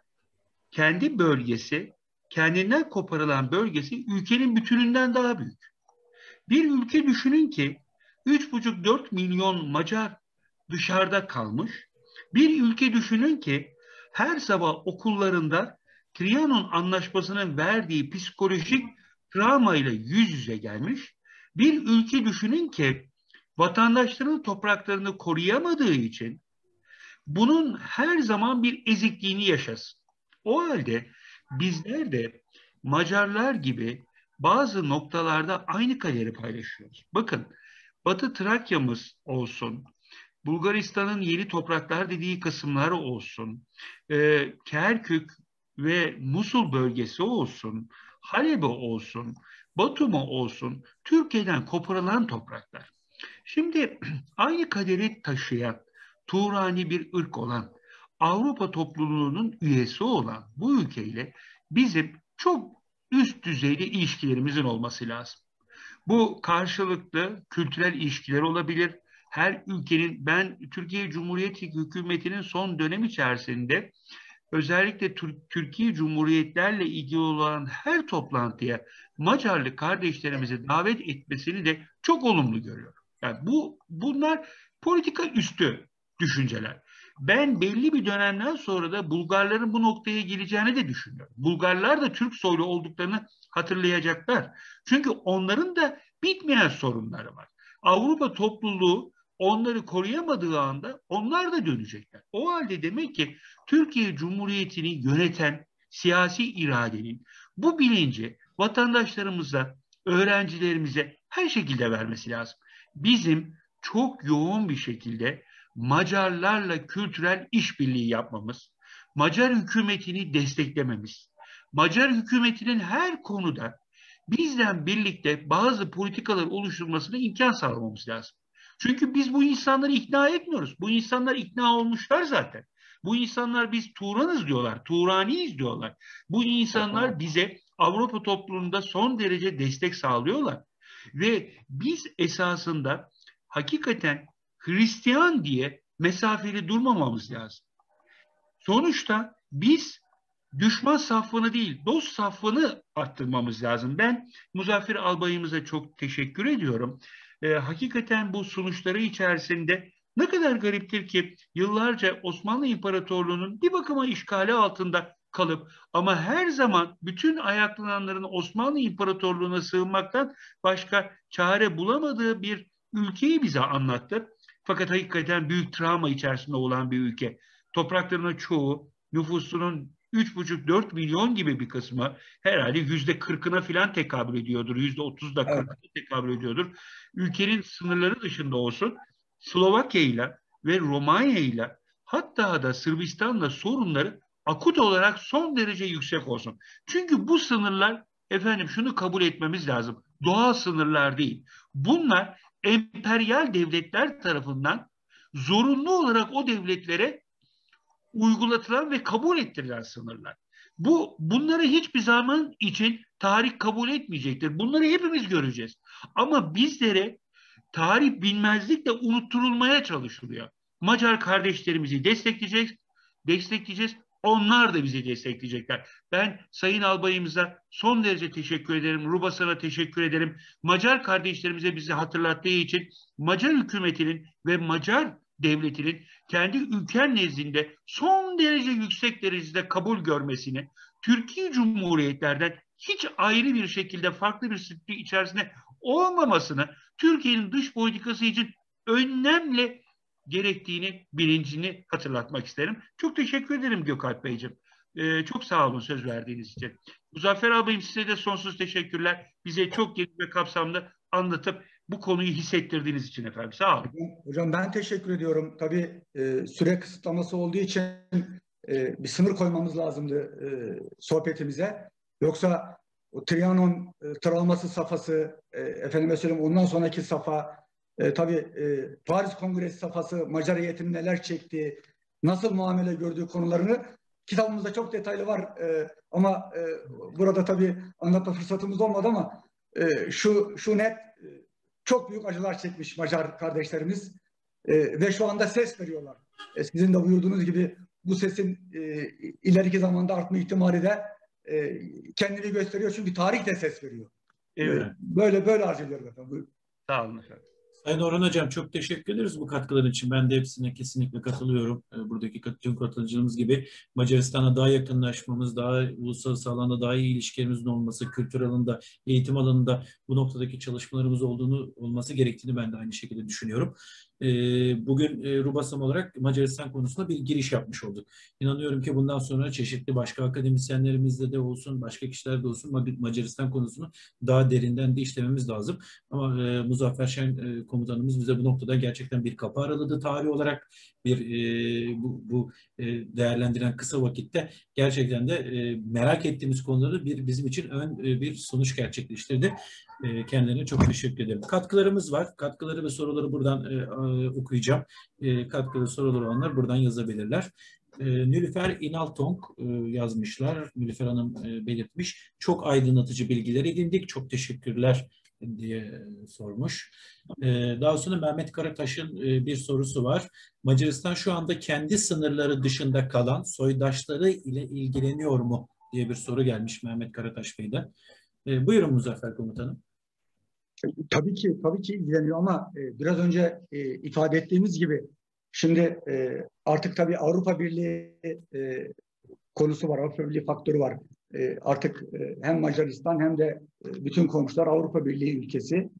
kendi bölgesi, kendinden koparılan bölgesi ülkenin bütününden daha büyük. Bir ülke düşünün ki 3,5-4 milyon Macar dışarıda kalmış. Bir ülke düşünün ki her sabah okullarında Trianon Anlaşması'nın verdiği psikolojik travmayla yüz yüze gelmiş. Bir ülke düşünün ki vatandaşlarının topraklarını koruyamadığı için bunun her zaman bir ezikliğini yaşasın. O halde bizler de Macarlar gibi bazı noktalarda aynı kaderi paylaşıyoruz. Bakın, Batı Trakya'mız olsun, Bulgaristan'ın yeni topraklar dediği kısımlar olsun, Kerkük ve Musul bölgesi olsun, Halep olsun, Batum olsun, Türkiye'den koparılan topraklar. Şimdi aynı kaderi taşıyan, Turani bir ırk olan, Avrupa topluluğunun üyesi olan bu ülkeyle bizim çok üst düzeyde ilişkilerimizin olması lazım. Bu karşılıklı kültürel ilişkiler olabilir. Her ülkenin, ben Türkiye Cumhuriyeti hükümetinin son dönem içerisinde özellikle Türkiye Cumhuriyetlerle ilgili olan her toplantıya Macarlı kardeşlerimizi davet etmesini de çok olumlu görüyorum. Yani bunlar politika üstü düşünceler. Ben belli bir dönemden sonra da Bulgarların bu noktaya geleceğini de düşünüyorum. Bulgarlar da Türk soylu olduklarını hatırlayacaklar. Çünkü onların da bitmeyen sorunları var. Avrupa topluluğu onları koruyamadığı anda onlar da dönecekler. O halde demek ki Türkiye Cumhuriyeti'ni yöneten siyasi iradenin bu bilinci vatandaşlarımıza, öğrencilerimize her şekilde vermesi lazım. Bizim çok yoğun bir şekilde Macarlarla kültürel işbirliği yapmamız, Macar hükümetini desteklememiz, Macar hükümetinin her konuda bizden birlikte bazı politikalar oluşturmasına imkan sağlamamız lazım. Çünkü biz bu insanları ikna etmiyoruz. Bu insanlar ikna olmuşlar zaten. Bu insanlar biz Turanız diyorlar, Turaniyiz diyorlar. Bu insanlar bize Avrupa toplumunda son derece destek sağlıyorlar. Ve biz esasında hakikaten Hristiyan diye mesafeli durmamamız lazım. Sonuçta biz düşman safını değil, dost safını arttırmamız lazım. Ben Muzaffer Albayımıza çok teşekkür ediyorum. Hakikaten bu sunuşları içerisinde ne kadar gariptir ki yıllarca Osmanlı İmparatorluğu'nun bir bakıma işgali altında kalıp ama her zaman bütün ayaklananların Osmanlı İmparatorluğu'na sığınmaktan başka çare bulamadığı bir ülkeyi bize anlattı. Fakat hakikaten büyük travma içerisinde olan bir ülke. Topraklarının çoğu, nüfusunun 3,5-4 milyon gibi bir kısmı herhalde %40'ına falan tekabül ediyordur. %30'da 40'ına tekabül ediyordur. Ülkenin sınırları dışında olsun Slovakya ile ve Romanya ile hatta da Sırbistan'la sorunları akut olarak son derece yüksek olsun. Çünkü bu sınırlar, efendim şunu kabul etmemiz lazım, doğal sınırlar değil. Bunlar emperyal devletler tarafından zorunlu olarak o devletlere uygulatılan ve kabul ettirilen sınırlar. Bunları hiçbir zaman için tarih kabul etmeyecektir. Bunları hepimiz göreceğiz. Ama bizlere tarih bilmezlikle unutturulmaya çalışılıyor. Macar kardeşlerimizi destekleyeceğiz. Onlar da bizi destekleyecekler. Ben Sayın Albayımıza son derece teşekkür ederim. Rubasar'a teşekkür ederim. Macar kardeşlerimize bizi hatırlattığı için Macar hükümetinin ve Macar devletinin kendi ülken nezdinde son derece yüksek derecede kabul görmesini, Türkiye Cumhuriyetlerden hiç ayrı bir şekilde farklı bir statü içerisinde olmamasını, Türkiye'nin dış politikası için önemli gerektiğini, bilincini hatırlatmak isterim. Çok teşekkür ederim Gökalp Beyciğim. Çok sağ olun söz verdiğiniz için. Muzaffer ağabeyim, size de sonsuz teşekkürler. Bize çok geniş ve kapsamlı anlatıp bu konuyu hissettirdiğiniz için efendim. Sağ olun. Hocam ben teşekkür ediyorum. Tabii süre kısıtlaması olduğu için bir sınır koymamız lazımdı sohbetimize. Yoksa o Trianon travması safhası, efendime söyleyeyim ondan sonraki safha, tabii Paris Kongresi safhası, Macar heyetinin neler çektiği, nasıl muamele gördüğü konularını kitabımızda çok detaylı var. Ama burada tabii anlatma fırsatımız olmadı ama şu net, çok büyük acılar çekmiş Macar kardeşlerimiz ve şu anda ses veriyorlar. Sizin de buyurduğunuz gibi bu sesin ileriki zamanda artma ihtimali de kendini gösteriyor. Çünkü tarih de ses veriyor. Evet. Böyle arz ediyorum efendim. Buyurun. Sağ olun efendim. Sayın Orhan Hocam çok teşekkür ederiz bu katkılar için. Ben de hepsine kesinlikle katılıyorum. Buradaki tüm katılımcımız gibi Macaristan'a daha yakınlaşmamız, daha uluslararası alanda daha iyi ilişkilerimizin olması, kültür alanında, eğitim alanında bu noktadaki çalışmalarımız olması gerektiğini ben de aynı şekilde düşünüyorum. Bugün Rubasam olarak Macaristan konusunda bir giriş yapmış olduk. İnanıyorum ki bundan sonra çeşitli başka akademisyenlerimizle de olsun, başka kişiler de olsun Macaristan konusunu daha derinden de işlememiz lazım. Ama Muzaffer Şen komutanımız bize bu noktada gerçekten bir kapı araladı tarih olarak bu değerlendiren kısa vakitte gerçekten de merak ettiğimiz konuları bizim için bir sonuç gerçekleştirdi. Kendilerine çok teşekkür ederim. Katkılarımız var. Katkıları ve soruları buradan okuyacağım. Katkılı soruları olanlar buradan yazabilirler. Nilüfer İnaltong yazmışlar. Nilüfer Hanım belirtmiş. Çok aydınlatıcı bilgiler edindik. Çok teşekkürler diye sormuş. Daha sonra Mehmet Karataş'ın bir sorusu var. Macaristan şu anda kendi sınırları dışında kalan soydaşları ile ilgileniyor mu diye bir soru gelmiş Mehmet Karataş Bey'den. Buyurun Muzaffer Komutanım. Tabii ki ilgileniyor ama biraz önce ifade ettiğimiz gibi şimdi artık tabii Avrupa Birliği konusu var, Avrupa Birliği faktörü var. Artık hem Macaristan hem de bütün komşular Avrupa Birliği ülkesi.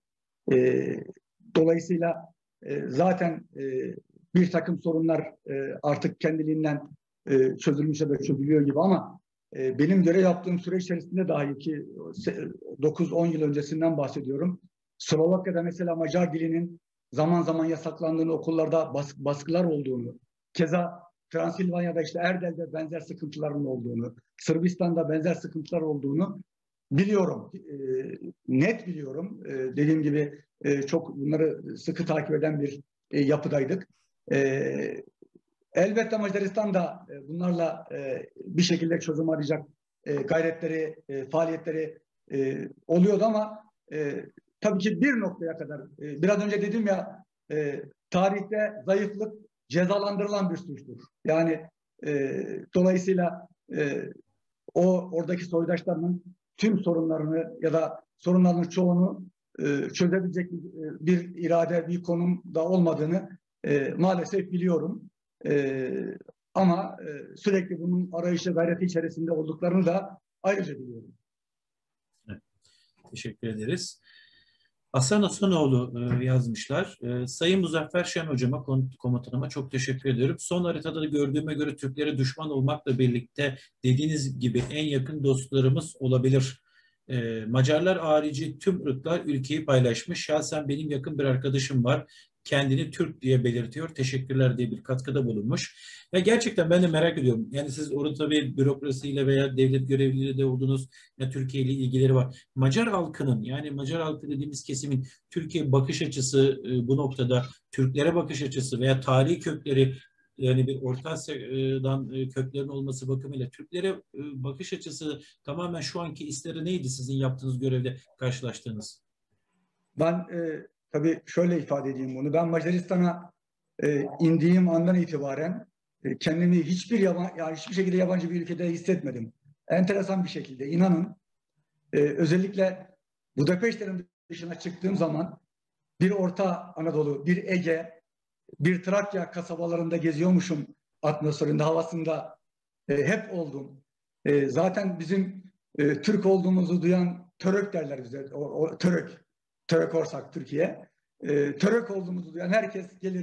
Dolayısıyla zaten bir takım sorunlar artık kendiliğinden çözülmüş ya da çözülüyor gibi ama benim görev yaptığım süreç içerisinde dahi ki 9-10 yıl öncesinden bahsediyorum. Slovakya'da mesela Macar dilinin zaman zaman yasaklandığını, okullarda baskılar olduğunu, keza Transilvanya'da işte Erdel'de benzer sıkıntıların olduğunu, Sırbistan'da benzer sıkıntılar olduğunu biliyorum. Net biliyorum. Dediğim gibi çok bunları sıkı takip eden bir yapıdaydık. Elbette Macaristan da bunlarla bir şekilde çözüm arayacak gayretleri, faaliyetleri oluyordu ama tabii ki bir noktaya kadar, biraz önce dedim ya, tarihte zayıflık cezalandırılan bir suçtur. Yani dolayısıyla oradaki soydaşlarının tüm sorunlarını ya da sorunlarının çoğunu çözebilecek bir irade, bir konumda olmadığını maalesef biliyorum. Ama sürekli bunun arayışı, gayreti içerisinde olduklarını da ayrıca biliyorum. Evet, teşekkür ederiz. Hasan Hasanoğlu yazmışlar. Sayın Muzaffer Şen hocama, komutanıma çok teşekkür ediyorum. Son haritada da gördüğüme göre Türklere düşman olmakla birlikte dediğiniz gibi en yakın dostlarımız olabilir. Macarlar harici tüm ırklar ülkeyi paylaşmış. Şahsen benim yakın bir arkadaşım var. Kendini Türk diye belirtiyor. Teşekkürler diye bir katkıda bulunmuş. Ya gerçekten ben de merak ediyorum. Yani siz orada tabii bürokrasiyle veya devlet görevliliği de oldunuz. Ya Türkiye ile ilgileri var. Macar halkının, yani Macar halkı dediğimiz kesimin Türkiye bakış açısı bu noktada, Türklere bakış açısı veya tarihi kökleri, yani bir Orta Asya'dan köklerin olması bakımıyla Türklere bakış açısı tamamen şu anki hisleri neydi sizin yaptığınız görevde karşılaştığınız? Ben tabii şöyle ifade edeyim bunu. Ben Macaristan'a indiğim andan itibaren kendimi hiçbir şekilde yabancı bir ülkede hissetmedim. Enteresan bir şekilde, inanın. Özellikle Budapeşte'nin dışına çıktığım zaman bir Orta Anadolu, bir Ege, bir Trakya kasabalarında geziyormuşum atmosferinde, havasında hep oldum. Zaten bizim Türk olduğumuzu duyan Török derler bize. Török Orsak Türkiye. Török olduğumuzu duyan herkes gelir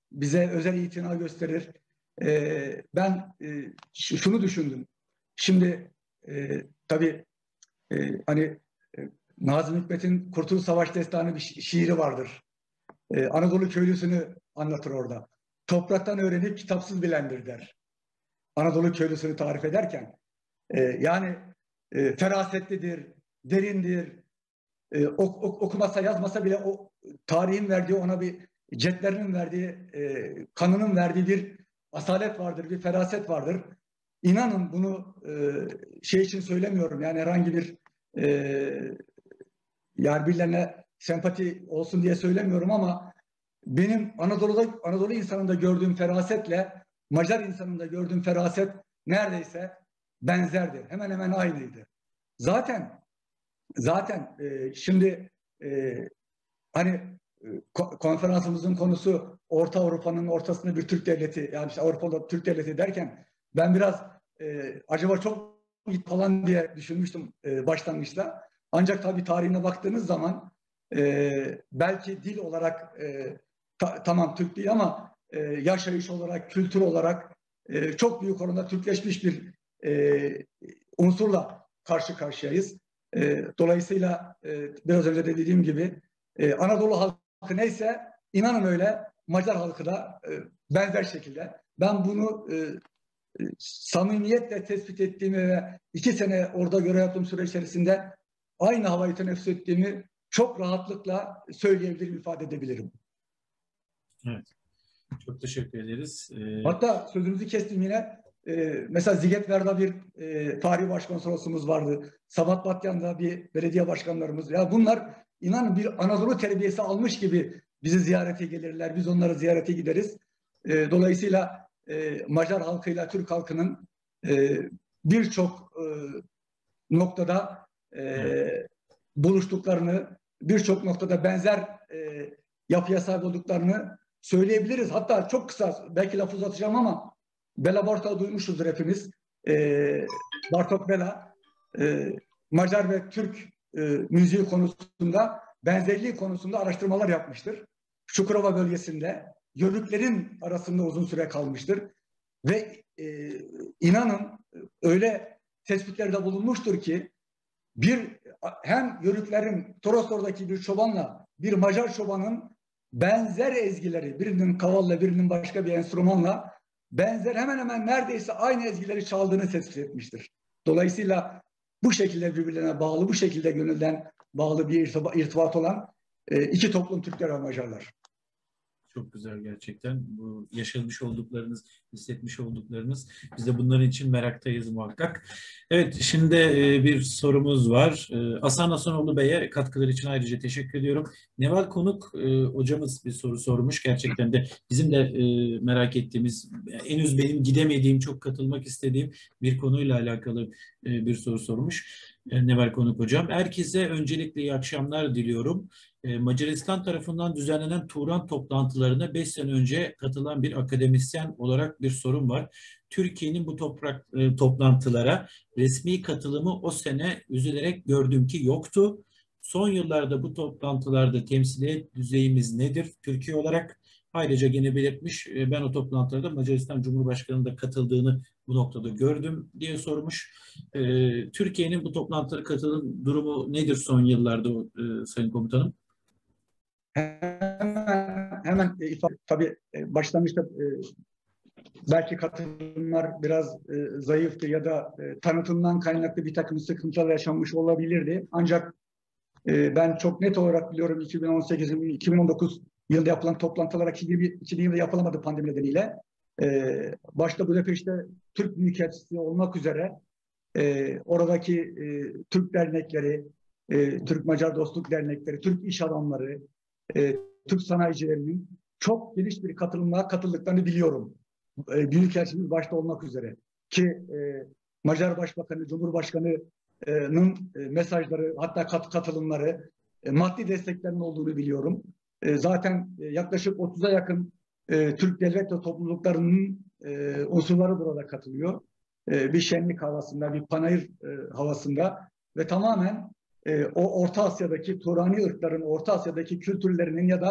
bize özel itina gösterir. Ben şunu düşündüm. Şimdi tabii hani Nazım Hikmet'in Kurtuluş Savaş Destanı bir şiiri vardır. Anadolu köylüsünü anlatır orada. Topraktan öğrenip kitapsız bilendir der. Anadolu köylüsünü tarif ederken. Yani ferasetlidir, derindir. Okumasa yazmasa bile o tarihin verdiği, ona bir cetlerinin verdiği, kanının verdiği bir asalet vardır, bir feraset vardır. İnanın bunu şey için söylemiyorum, yani herhangi bir yani birilerine sempati olsun diye söylemiyorum ama benim Anadolu insanında gördüğüm ferasetle Macar insanında gördüğüm feraset neredeyse benzerdi. Hemen hemen aynıydı. Zaten şimdi hani konferansımızın konusu Orta Avrupa'nın ortasında bir Türk devleti, yani işte Avrupa'da Türk devleti derken ben biraz acaba çok falan diye düşünmüştüm başlangıçta. Ancak tabii tarihine baktığınız zaman belki dil olarak tamam Türk değil ama yaşayış olarak, kültür olarak çok büyük oranda Türkleşmiş bir unsurla karşı karşıyayız. Dolayısıyla biraz önce de dediğim gibi Anadolu halkı neyse inanın öyle Macar halkı da benzer şekilde. Ben bunu samimiyetle tespit ettiğimi ve 2 sene orada görev yaptığım süre içerisinde aynı havayı teneffüs ettiğimi çok rahatlıkla söyleyebilirim, ifade edebilirim. Evet. Çok teşekkür ederiz. Hatta sözünüzü kestim yine. Mesela Zigetver'de bir tarihi başkonsolosumuz vardı. Sabahat Batyan'da bir belediye başkanlarımız. Ya bunlar inanın bir Anadolu terbiyesi almış gibi bizi ziyarete gelirler. Biz onları ziyarete gideriz. Dolayısıyla Macar halkıyla Türk halkının birçok noktada buluştuklarını, birçok noktada benzer yapıya sahip olduklarını söyleyebiliriz. Hatta çok kısa, belki lafı uzatacağım ama Bela Bartok'u duymuşuzdur hepimiz. Bartok Bela, Macar ve Türk müziği konusunda, benzerliği konusunda araştırmalar yapmıştır. Çukurova bölgesinde, Yörüklerin arasında uzun süre kalmıştır. Ve inanın öyle tespitlerde bulunmuştur ki hem Yörüklerin Torostor'daki bir çobanla bir Macar çobanın benzer ezgileri, birinin kavalla birinin başka bir enstrümanla benzer, hemen hemen neredeyse aynı ezgileri çaldığını tespit etmiştir. Dolayısıyla bu şekilde birbirlerine bağlı, bu şekilde gönülden bağlı bir irtibat olan iki toplum, Türkler ve Macarlar. Çok güzel gerçekten. Bu yaşamış olduklarınız, hissetmiş olduklarınız. Biz de bunların için meraktayız muhakkak. Evet, şimdi bir sorumuz var. Hasan Hasanoğlu Bey'e katkıları için ayrıca teşekkür ediyorum. Neval Konuk hocamız bir soru sormuş. Gerçekten de bizim de merak ettiğimiz, henüz benim gidemediğim, çok katılmak istediğim bir konuyla alakalı bir soru sormuş. Neval Konuk hocam. Herkese öncelikle iyi akşamlar diliyorum. Macaristan tarafından düzenlenen Turan toplantılarına 5 sene önce katılan bir akademisyen olarak bir sorun var. Türkiye'nin bu toplantılara resmi katılımı o sene üzülerek gördüm ki yoktu. Son yıllarda bu toplantılarda temsiliyet düzeyimiz nedir Türkiye olarak? Ayrıca gene belirtmiş, ben o toplantılarda Macaristan Cumhurbaşkanı'nın da katıldığını bu noktada gördüm diye sormuş. Türkiye'nin bu toplantılara katılım durumu nedir son yıllarda Sayın Komutanım? Hemen tabii başlangıçta belki katılımlar biraz zayıftı ya da tanıtımdan kaynaklı bir takım sıkıntılar yaşanmış olabilirdi. Ancak ben çok net olarak biliyorum 2018-2019 yılında yapılan toplantılar 2020 yılında yapılamadı pandemi nedeniyle. Başta Budapeşte Türk Büyükelçisi olmak üzere oradaki Türk dernekleri, Türk-Macar Dostluk Dernekleri, Türk iş adamları, Türk sanayicilerinin çok geniş bir katılımla katıldıklarını biliyorum. Büyükelçimiz başta olmak üzere. Ki Macar Başbakanı, Cumhurbaşkanı'nın mesajları, hatta katılımları, maddi desteklerinin olduğunu biliyorum. Zaten yaklaşık 30'a yakın Türk devlet ve topluluklarının unsurları burada katılıyor. Bir şenlik havasında, bir panayır havasında ve tamamen o Orta Asya'daki Turani ırkların, Orta Asya'daki kültürlerinin ya da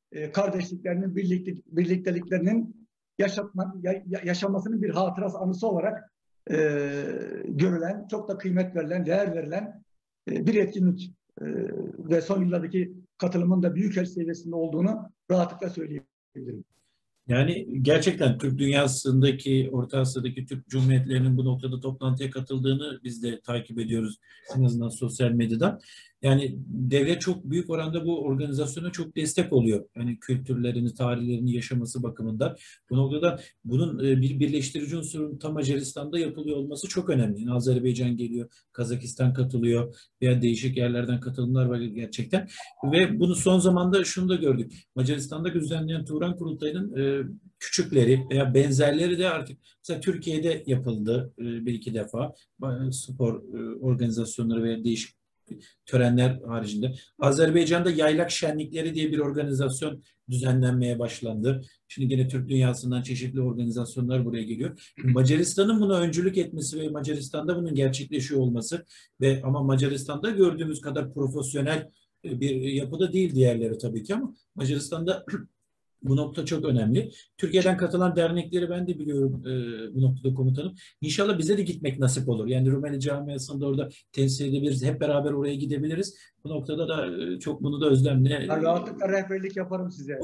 kardeşliklerinin, birlikteliklerinin yaşamasının bir hatırası, anısı olarak görülen, çok da kıymet verilen, değer verilen bir etkinlik ve son yıllardaki katılımın da büyük el seviyesinde olduğunu rahatlıkla söyleyebilirim. Yani gerçekten Türk dünyasındaki, Orta Asya'daki Türk Cumhuriyetlerinin bu noktada toplantıya katıldığını biz de takip ediyoruz en azından sosyal medyadan. Yani devlet çok büyük oranda bu organizasyona çok destek oluyor. Yani kültürlerini, tarihlerini yaşaması bakımından. Bu noktada bunun bir birleştirici unsurun tam Macaristan'da yapılıyor olması çok önemli. Yani Azerbaycan geliyor, Kazakistan katılıyor veya değişik yerlerden katılımlar var gerçekten. Ve bunu son zamanda şunu da gördük. Macaristan'da düzenlenen Turan Kurultayı'nın küçükleri veya benzerleri de artık mesela Türkiye'de yapıldı bir iki defa spor organizasyonları veya değişik törenler haricinde. Azerbaycan'da yaylak şenlikleri diye bir organizasyon düzenlenmeye başlandı. Şimdi yine Türk dünyasından çeşitli organizasyonlar buraya geliyor. Macaristan'ın buna öncülük etmesi ve Macaristan'da bunun gerçekleşiyor olması ve ama Macaristan'da gördüğümüz kadar profesyonel bir yapıda değil diğerleri tabii ki ama Macaristan'da bu nokta çok önemli. Türkiye'den katılan dernekleri ben de biliyorum bu noktada komutanım. İnşallah bize de gitmek nasip olur. Yani Rumeli Camiası'nda orada temsil edebiliriz. Hep beraber oraya gidebiliriz. Bu noktada da çok bunu da özlemle... Ben rahatlıkla rehberlik yaparım size.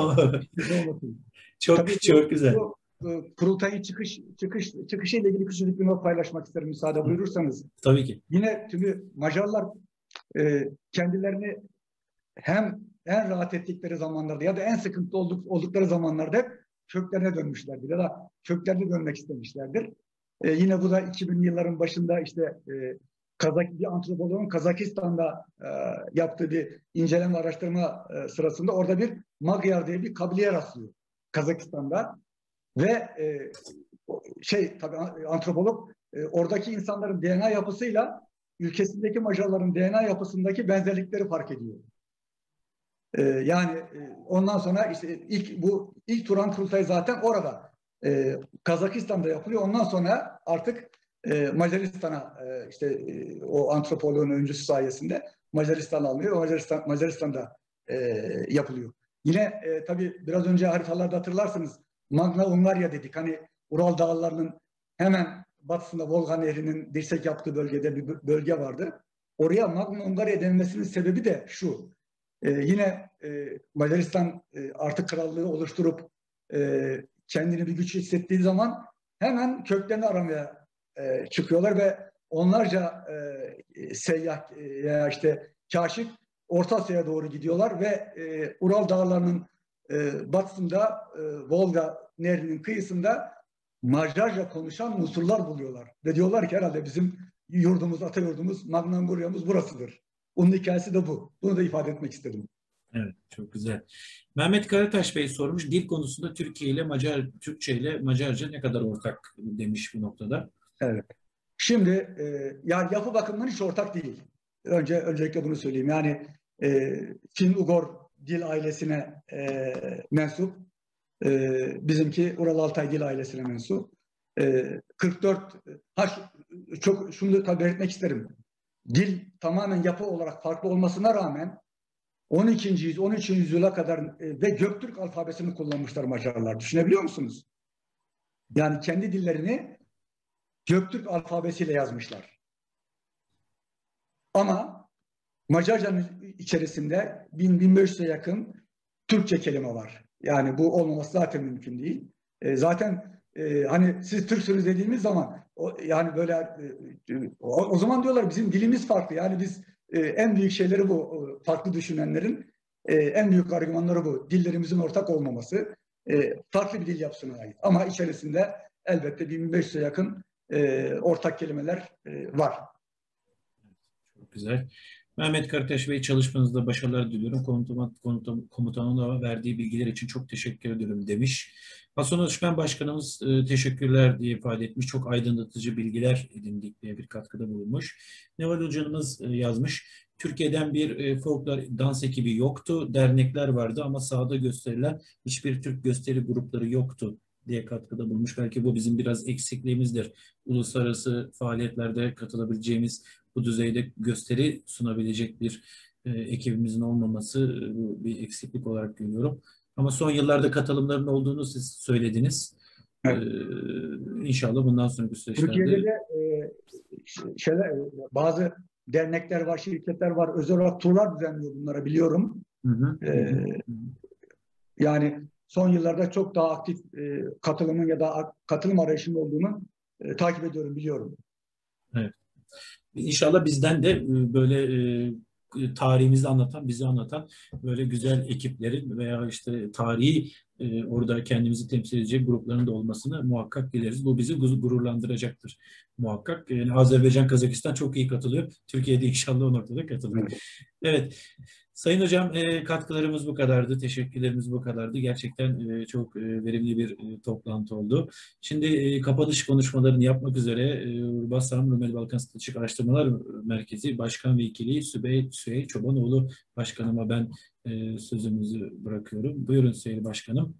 Çok Tabii çok güzel. Bu kurultayın çıkışıyla ilgili küçük bir not paylaşmak isterim müsaade buyurursanız. Tabii ki. Yine tümü Macarlar kendilerini hem en rahat ettikleri zamanlarda ya da en sıkıntı oldukları zamanlarda hep köklerine dönmüşlerdir ya da köklerine dönmek istemişlerdir. Yine bu da 2000'li yılların başında işte bir antropologun Kazakistan'da yaptığı bir inceleme araştırma sırasında orada bir Magyar diye bir kabileye rastlıyor Kazakistan'da ve tabii antropolog oradaki insanların DNA yapısıyla ülkesindeki Macarların DNA yapısındaki benzerlikleri fark ediyor. Yani ondan sonra işte ilk Turan Kurultayı zaten orada Kazakistan'da yapılıyor. Ondan sonra artık Macaristan'a o antropoloğun öncüsü sayesinde Macaristan alınıyor. Macaristan'da yapılıyor. Yine tabii biraz önce haritalarda hatırlarsınız Magna Hungaria dedik. Hani Ural Dağları'nın hemen batısında Volga Nehri'nin dirsek yaptığı bölgede bir bölge vardı. Oraya Magna Hungaria denilmesinin sebebi de şu. Yine Macaristan artık krallığı oluşturup kendini bir güç hissettiği zaman hemen köklerini aramaya çıkıyorlar ve onlarca seyyah ya kaşif Orta Asya'ya doğru gidiyorlar ve Ural Dağları'nın batısında Volga Nehri'nin kıyısında Macarca konuşan unsurlar buluyorlar. Ve diyorlar ki herhalde bizim yurdumuz, ata yurdumuz, Magna Hungaria'mız burasıdır. Onun hikayesi de bu. Bunu da ifade etmek istedim. Evet, çok güzel. Mehmet Karataş Bey sormuş, dil konusunda Türkiye ile Türkçe ile Macarca ne kadar ortak demiş bu noktada. Evet. Şimdi yani yapı bakımından hiç ortak değil. Öncelikle bunu söyleyeyim. Yani Fin-Ugor dil ailesine mensup. Bizimki Ural Altay dil ailesine mensup. 44 şunu da tabii belirtmek isterim. Dil tamamen yapı olarak farklı olmasına rağmen 12. 13. yüzyıla kadar ve Göktürk alfabesini kullanmışlar Macarlar. Düşünebiliyor musunuz? Yani kendi dillerini Göktürk alfabesiyle yazmışlar. Ama Macarcanın içerisinde 1000-1500'e yakın Türkçe kelime var. Yani bu olmaması zaten mümkün değil. Zaten hani siz Türksünüz dediğimiz zaman yani böyle o zaman diyorlar bizim dilimiz farklı. Yani biz en büyük şeyleri bu. Farklı düşünenlerin en büyük argümanları bu. Dillerimizin ortak olmaması. Farklı bir dil yapısına ait. Ama içerisinde elbette 1500'e yakın ortak kelimeler var. Çok güzel. Mehmet Karataş Bey, çalışmanızda başarılar diliyorum. Komutanına verdiği bilgiler için çok teşekkür ederim demiş. Hasan Özmen Başkanımız teşekkürler diye ifade etmiş. Çok aydınlatıcı bilgiler edindik diye bir katkıda bulunmuş. Neval Hoca'mız yazmış. Türkiye'den bir folklor dans ekibi yoktu. Dernekler vardı ama sahada gösterilen hiçbir Türk gösteri grupları yoktu diye katkıda bulunmuş. Belki bu bizim biraz eksikliğimizdir. Uluslararası faaliyetlerde katılabileceğimiz bu düzeyde gösteri sunabilecek bir ekibimizin olmaması bir eksiklik olarak görüyorum. Ama son yıllarda katılımların olduğunu siz söylediniz. Evet. İnşallah bundan sonraki süreçlerde... Türkiye'de de bazı dernekler var, şirketler var. Özel olarak turlar düzenliyor bunlara, biliyorum. Yani son yıllarda çok daha aktif katılımın ya da katılım arayışının olduğunu takip ediyorum, biliyorum. Evet. İnşallah bizden de böyle tarihimizi anlatan, bizi anlatan böyle güzel ekiplerin veya işte tarihi orada kendimizi temsil edecek grupların da olmasını muhakkak dileriz. Bu bizi gururlandıracaktır muhakkak. Yani Azerbaycan, Kazakistan çok iyi katılıyor. Türkiye'de inşallah o noktada katılır. Evet. Sayın Hocam, katkılarımız bu kadardı. Teşekkürlerimiz bu kadardı. Gerçekten çok verimli bir toplantı oldu. Şimdi kapanış konuşmalarını yapmak üzere Bassam Rumeli Balkan Stratejik Araştırmalar Merkezi Başkan Vekili Süheyl Çobanoğlu Başkanıma ben sözümüzü bırakıyorum. Buyurun Süheyl Başkanım.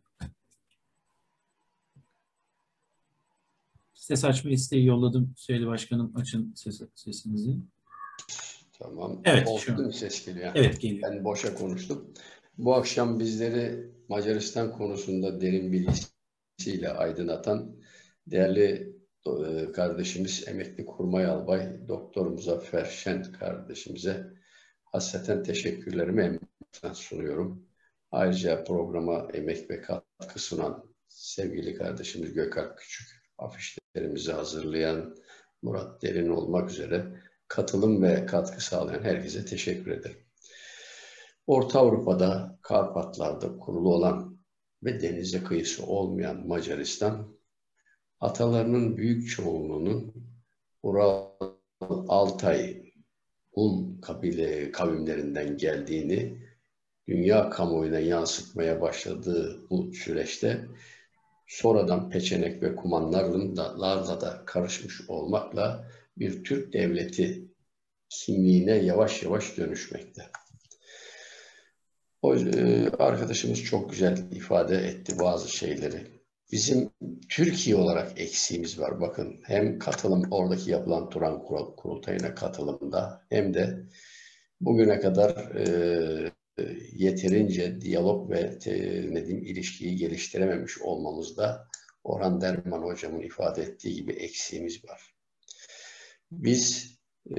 Ses açma isteği yolladım. Süheyl Başkanım, açın sesinizi. Tamam. Evet. Oldu mu ses geliyor? Evet, geliyor. Ben boşa konuştum. Bu akşam bizleri Macaristan konusunda derin bilgisiyle aydınlatan değerli kardeşimiz, emekli kurmay albay Doktor Muzaffer Şen kardeşimize hasreten teşekkürlerimi sunuyorum. Ayrıca programa emek ve katkı sunan sevgili kardeşimiz Gökalp Küçük, afişlerimizi hazırlayan Murat Derin olmak üzere katılım ve katkı sağlayan herkese teşekkür ederim. Orta Avrupa'da, Karpatlar'da kurulu olan ve denize kıyısı olmayan Macaristan, atalarının büyük çoğunluğunun Ural, Altay, Hun kavimlerinden geldiğini dünya kamuoyuna yansıtmaya başladığı bu süreçte sonradan Peçenek ve Kumanlarla da karışmış olmakla bir Türk devleti kimliğine yavaş yavaş dönüşmekte. O arkadaşımız çok güzel ifade etti bazı şeyleri. Bizim Türkiye olarak eksiğimiz var. Bakın, hem katılım, oradaki yapılan Turan Kurultayı'na katılımda, hem de bugüne kadar yeterince diyalog ve ilişkiyi geliştirememiş olmamızda Orhan Derman hocamın ifade ettiği gibi eksiğimiz var. Biz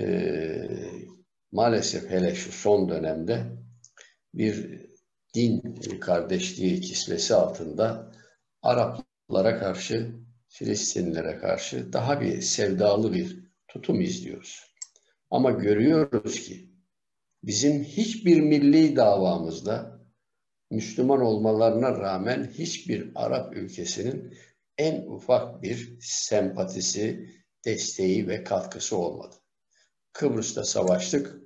maalesef hele şu son dönemde bir din kardeşliği kisvesi altında Araplara karşı, Filistinlilere karşı daha bir sevdalı bir tutum izliyoruz. Ama görüyoruz ki bizim hiçbir milli davamızda Müslüman olmalarına rağmen hiçbir Arap ülkesinin en ufak bir sempatisi, desteği ve katkısı olmadı. Kıbrıs'ta savaştık,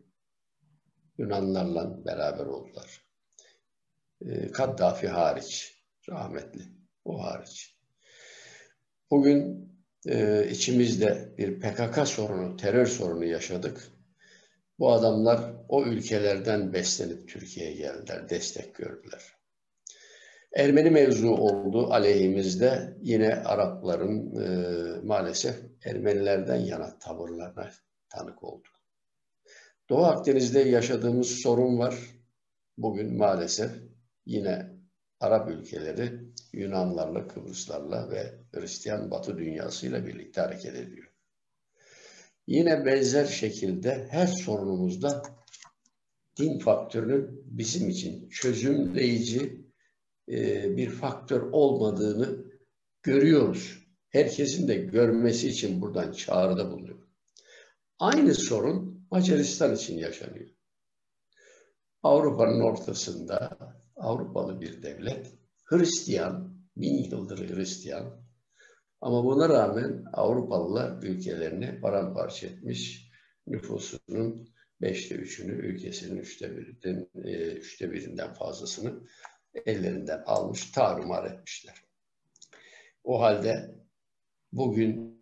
Yunanlarla beraber oldular. Kaddafi hariç, rahmetli, o hariç. Bugün içimizde bir PKK sorunu, terör sorunu yaşadık. Bu adamlar o ülkelerden beslenip Türkiye'ye geldiler, destek gördüler. Ermeni mevzu oldu aleyhimizde, yine Arapların maalesef Ermenilerden yana tavırlarına tanık olduk. Doğu Akdeniz'de yaşadığımız sorun var. Bugün maalesef yine Arap ülkeleri Yunanlarla, Kıbrıslarla ve Hristiyan Batı dünyasıyla birlikte hareket ediyor. Yine benzer şekilde her sorunumuzda din faktörünün bizim için çözümleyici bir faktör olmadığını görüyoruz. Herkesin de görmesi için buradan çağrıda bulunuyor. Aynı sorun Macaristan için yaşanıyor. Avrupa'nın ortasında Avrupalı bir devlet, Hristiyan, 1000 yıldır Hristiyan, ama buna rağmen Avrupalılar ülkelerini paramparça etmiş, nüfusunun 5'te 3'ünü, ülkesinin 3'te birinden fazlasını ellerinden almış, tarumar etmişler. O halde bugün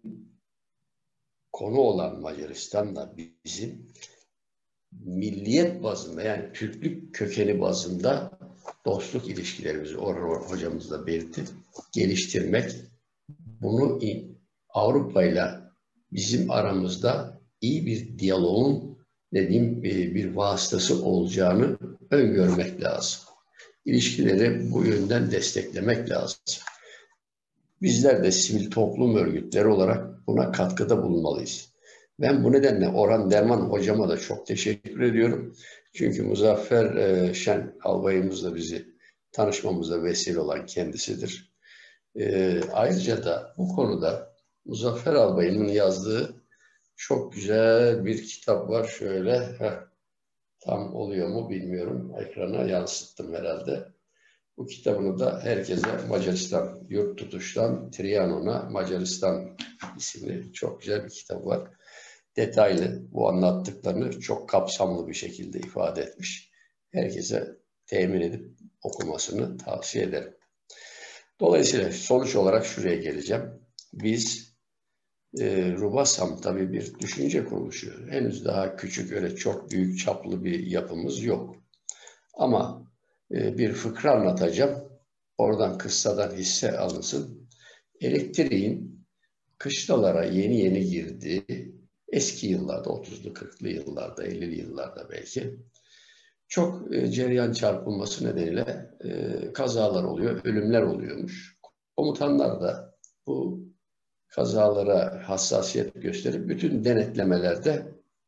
konu olan Macaristan'la bizim milliyet bazında, yani Türklük kökeni bazında dostluk ilişkilerimizi Orhan hocamızla belirtti, geliştirmek, bunu Avrupa ile bizim aramızda iyi bir diyaloğun bir vasıtası olacağını öngörmek lazım. İlişkileri bu yönden desteklemek lazım. Bizler de sivil toplum örgütleri olarak buna katkıda bulunmalıyız. Ben bu nedenle Orhan Derman hocama da çok teşekkür ediyorum. Çünkü Muzaffer Şen albayımızla bizi tanışmamıza vesile olan kendisidir. Ayrıca da bu konuda Muzaffer albayımın yazdığı çok güzel bir kitap var. Şöyle tam oluyor mu bilmiyorum. Ekrana yansıttım herhalde. Bu kitabını da herkese Macaristan Yurt Tutuş'tan Trianon'a Macaristan isimli çok güzel bir kitap var. Detaylı bu anlattıklarını çok kapsamlı bir şekilde ifade etmiş. Herkese temin edip okumasını tavsiye ederim. Dolayısıyla sonuç olarak şuraya geleceğim. Biz Rubasam tabii bir düşünce kuruluşu. Henüz daha küçük, öyle çok büyük çaplı bir yapımız yok. Ama bir fıkra anlatacağım. Oradan kıssadan hisse alınsın. Elektriğin kışlalara yeni yeni girdiği eski yıllarda, 30'lu 40'lı yıllarda, 50'li yıllarda belki çok cereyan çarpılması nedeniyle kazalar oluyor, ölümler oluyormuş. Komutanlar da bu kazalara hassasiyet gösterip bütün denetlemelerde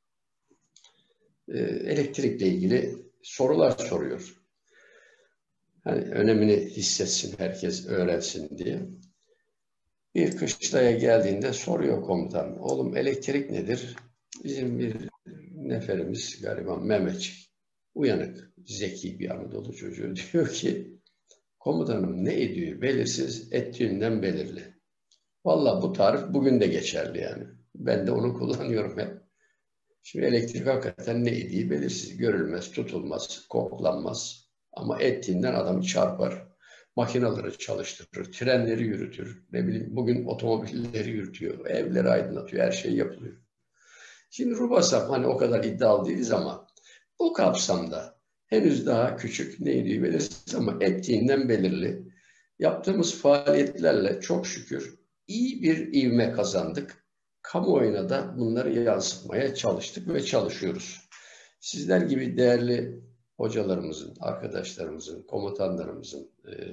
elektrikle ilgili sorular soruyor. Hani önemini hissetsin, herkes öğrensin diye. Bir kışlaya geldiğinde soruyor komutan, oğlum elektrik nedir? Bizim bir neferimiz gariban Mehmetçik, uyanık, zeki bir Anadolu çocuğu diyor ki, komutanım ne ediyor belirsiz, ettiğinden belirli. Vallahi bu tarif bugün de geçerli yani. Ben de onu kullanıyorum hep. Şimdi elektrik hakikaten ne ediği belirsiz, görülmez, tutulmaz, koklanmaz. Ama ettiğinden adamı çarpar. Makineleri çalıştırır, trenleri yürütür. Ne bileyim bugün otomobilleri yürütüyor, evleri aydınlatıyor, her şey yapılıyor. Şimdi Rubasam hani o kadar iddialı değiliz ama bu kapsamda henüz daha küçük, neydi belirsiz ama ettiğinden belirli. Yaptığımız faaliyetlerle çok şükür iyi bir ivme kazandık. Kamuoyuna da bunları yansıtmaya çalıştık ve çalışıyoruz. Sizler gibi değerli hocalarımızın, arkadaşlarımızın, komutanlarımızın,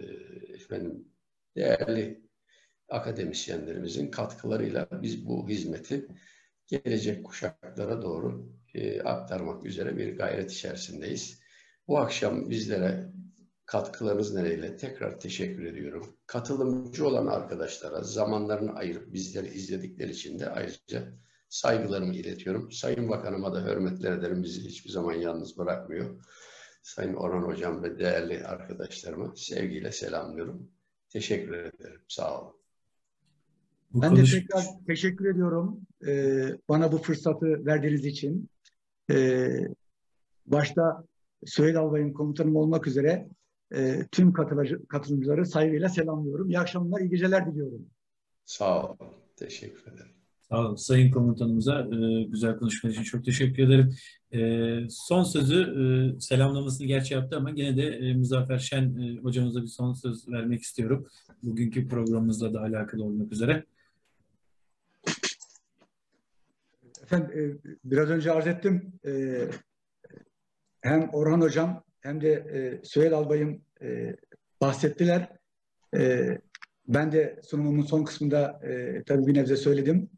değerli akademisyenlerimizin katkılarıyla biz bu hizmeti gelecek kuşaklara doğru aktarmak üzere bir gayret içerisindeyiz. Bu akşam bizlere katkılarınız nedeniyle tekrar teşekkür ediyorum. Katılımcı olan arkadaşlara zamanlarını ayırıp bizleri izledikleri için de ayrıca saygılarımı iletiyorum. Sayın Bakanıma da hürmetler ederim. Bizi hiçbir zaman yalnız bırakmıyor. Sayın Orhan Hocam ve değerli arkadaşlarıma sevgiyle selamlıyorum. Teşekkür ederim. Sağ olun. Ben de tekrar teşekkür ediyorum bana bu fırsatı verdiğiniz için. Başta Süheyl Albay'ın komutanım olmak üzere tüm katılımcıları saygıyla selamlıyorum. İyi akşamlar, iyi geceler diliyorum. Sağ olun. Teşekkür ederim. Sağ olun. Sayın komutanımıza güzel konuşma için çok teşekkür ederim. Son sözü selamlamasını gerçi yaptı ama gene de Muzaffer Şen hocamıza bir son söz vermek istiyorum. Bugünkü programımızla da alakalı olmak üzere. Efendim biraz önce arz ettim. Hem Orhan Hocam hem de Süheyl Albay'ım bahsettiler. Ben de sunumumun son kısmında tabii bir nebze söyledim.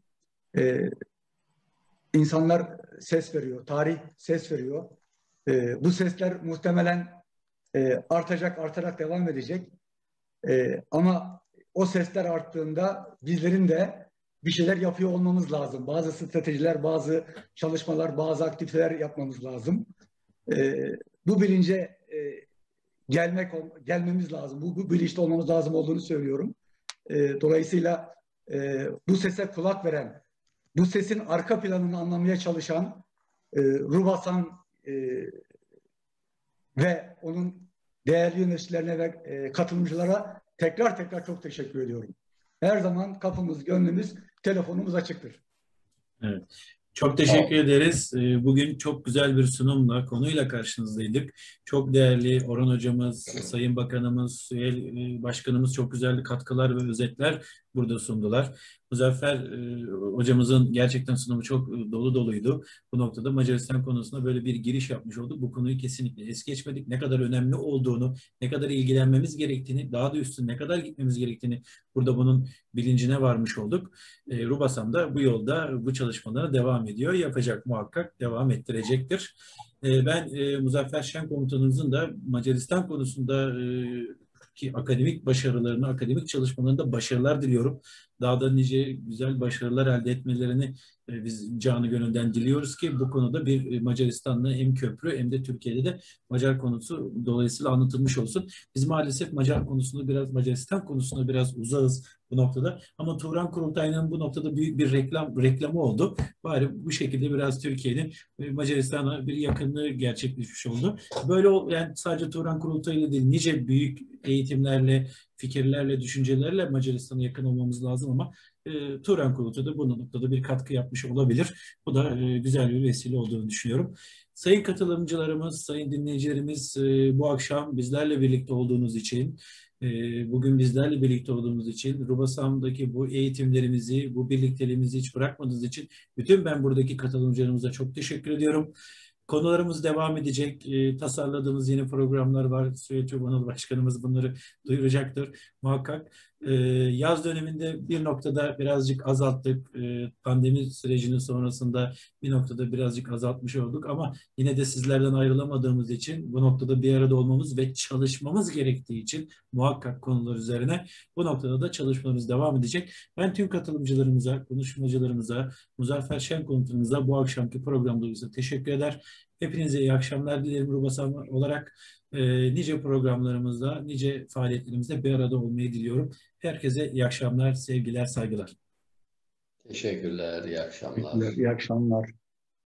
İnsanlar ses veriyor, tarih ses veriyor. Bu sesler muhtemelen artarak devam edecek. Ama o sesler arttığında bizlerin de bir şeyler yapıyor olmamız lazım. Bazı stratejiler, bazı çalışmalar, bazı aktiviteler yapmamız lazım. Bu bilince gelmemiz lazım. Bu bilinçli olmamız lazım olduğunu söylüyorum. Dolayısıyla bu sese kulak veren, bu sesin arka planını anlamaya çalışan Rubasan ve onun değerli yöneticilerine ve katılımcılara tekrar çok teşekkür ediyorum. Her zaman kapımız, gönlümüz, telefonumuz açıktır. Evet. Çok teşekkür ederiz. Bugün çok güzel bir sunumla, konuyla karşınızdaydık. Çok değerli Orhan Hocamız, Sayın Bakanımız, Süheyl Başkanımız çok güzel katkılar ve özetler burada sundular. Muzaffer hocamızın gerçekten sunumu çok dolu doluydu. Bu noktada Macaristan konusunda böyle bir giriş yapmış olduk. Bu konuyu kesinlikle es geçmedik. Ne kadar önemli olduğunu, ne kadar ilgilenmemiz gerektiğini, daha da üstüne ne kadar gitmemiz gerektiğini burada bunun bilincine varmış olduk. Rubasam da bu yolda bu çalışmalara devam ediyor. Yapacak, muhakkak devam ettirecektir. Ben Muzaffer Şen komutanımızın da Macaristan konusunda ki akademik başarılarını, akademik çalışmalarında başarılar diliyorum. Daha da nice güzel başarılar elde etmelerini biz canı gönülden diliyoruz ki bu konuda bir Macaristan'la hem köprü hem de Türkiye'de de Macar konusu dolayısıyla anlatılmış olsun. Biz maalesef Macaristan konusunda biraz uzağız bu noktada. Ama Turan Kurultayı'nın bu noktada büyük bir reklamı oldu. Bari bu şekilde biraz Türkiye'nin Macaristan'a bir yakınlığı gerçekleşmiş oldu. Böyle yani sadece Turan Kurultayı'yla değil, nice büyük eğitimlerle, fikirlerle, düşüncelerle Macaristan'a yakın olmamız lazım ama Turan Kurultayı da bu noktada bir katkı yapmış olabilir. Bu da güzel bir vesile olduğunu düşünüyorum. Sayın katılımcılarımız, sayın dinleyicilerimiz, bu akşam bizlerle birlikte olduğunuz için, bugün bizlerle birlikte olduğumuz için, Rubasam'daki bu eğitimlerimizi, bu birlikteliğimizi hiç bırakmadığınız için bütün ben buradaki katılımcılarımıza çok teşekkür ediyorum. Konularımız devam edecek. Tasarladığımız yeni programlar var. Süheyl Çobanlı Başkanımız bunları duyuracaktır muhakkak. Yaz döneminde bir noktada birazcık azalttık. Pandemi sürecinin sonrasında bir noktada birazcık azaltmış olduk ama yine de sizlerden ayrılamadığımız için bu noktada bir arada olmamız ve çalışmamız gerektiği için muhakkak konular üzerine bu noktada da çalışmamız devam edecek. Ben tüm katılımcılarımıza, konuşmacılarımıza, Muzaffer Şen komutanımıza bu akşamki programda teşekkür eder. Hepinize iyi akşamlar dilerim Rubasam olarak. Nice programlarımızda, nice faaliyetlerimizde bir arada olmayı diliyorum. Herkese iyi akşamlar, sevgiler, saygılar. Teşekkürler, iyi akşamlar. İyi akşamlar.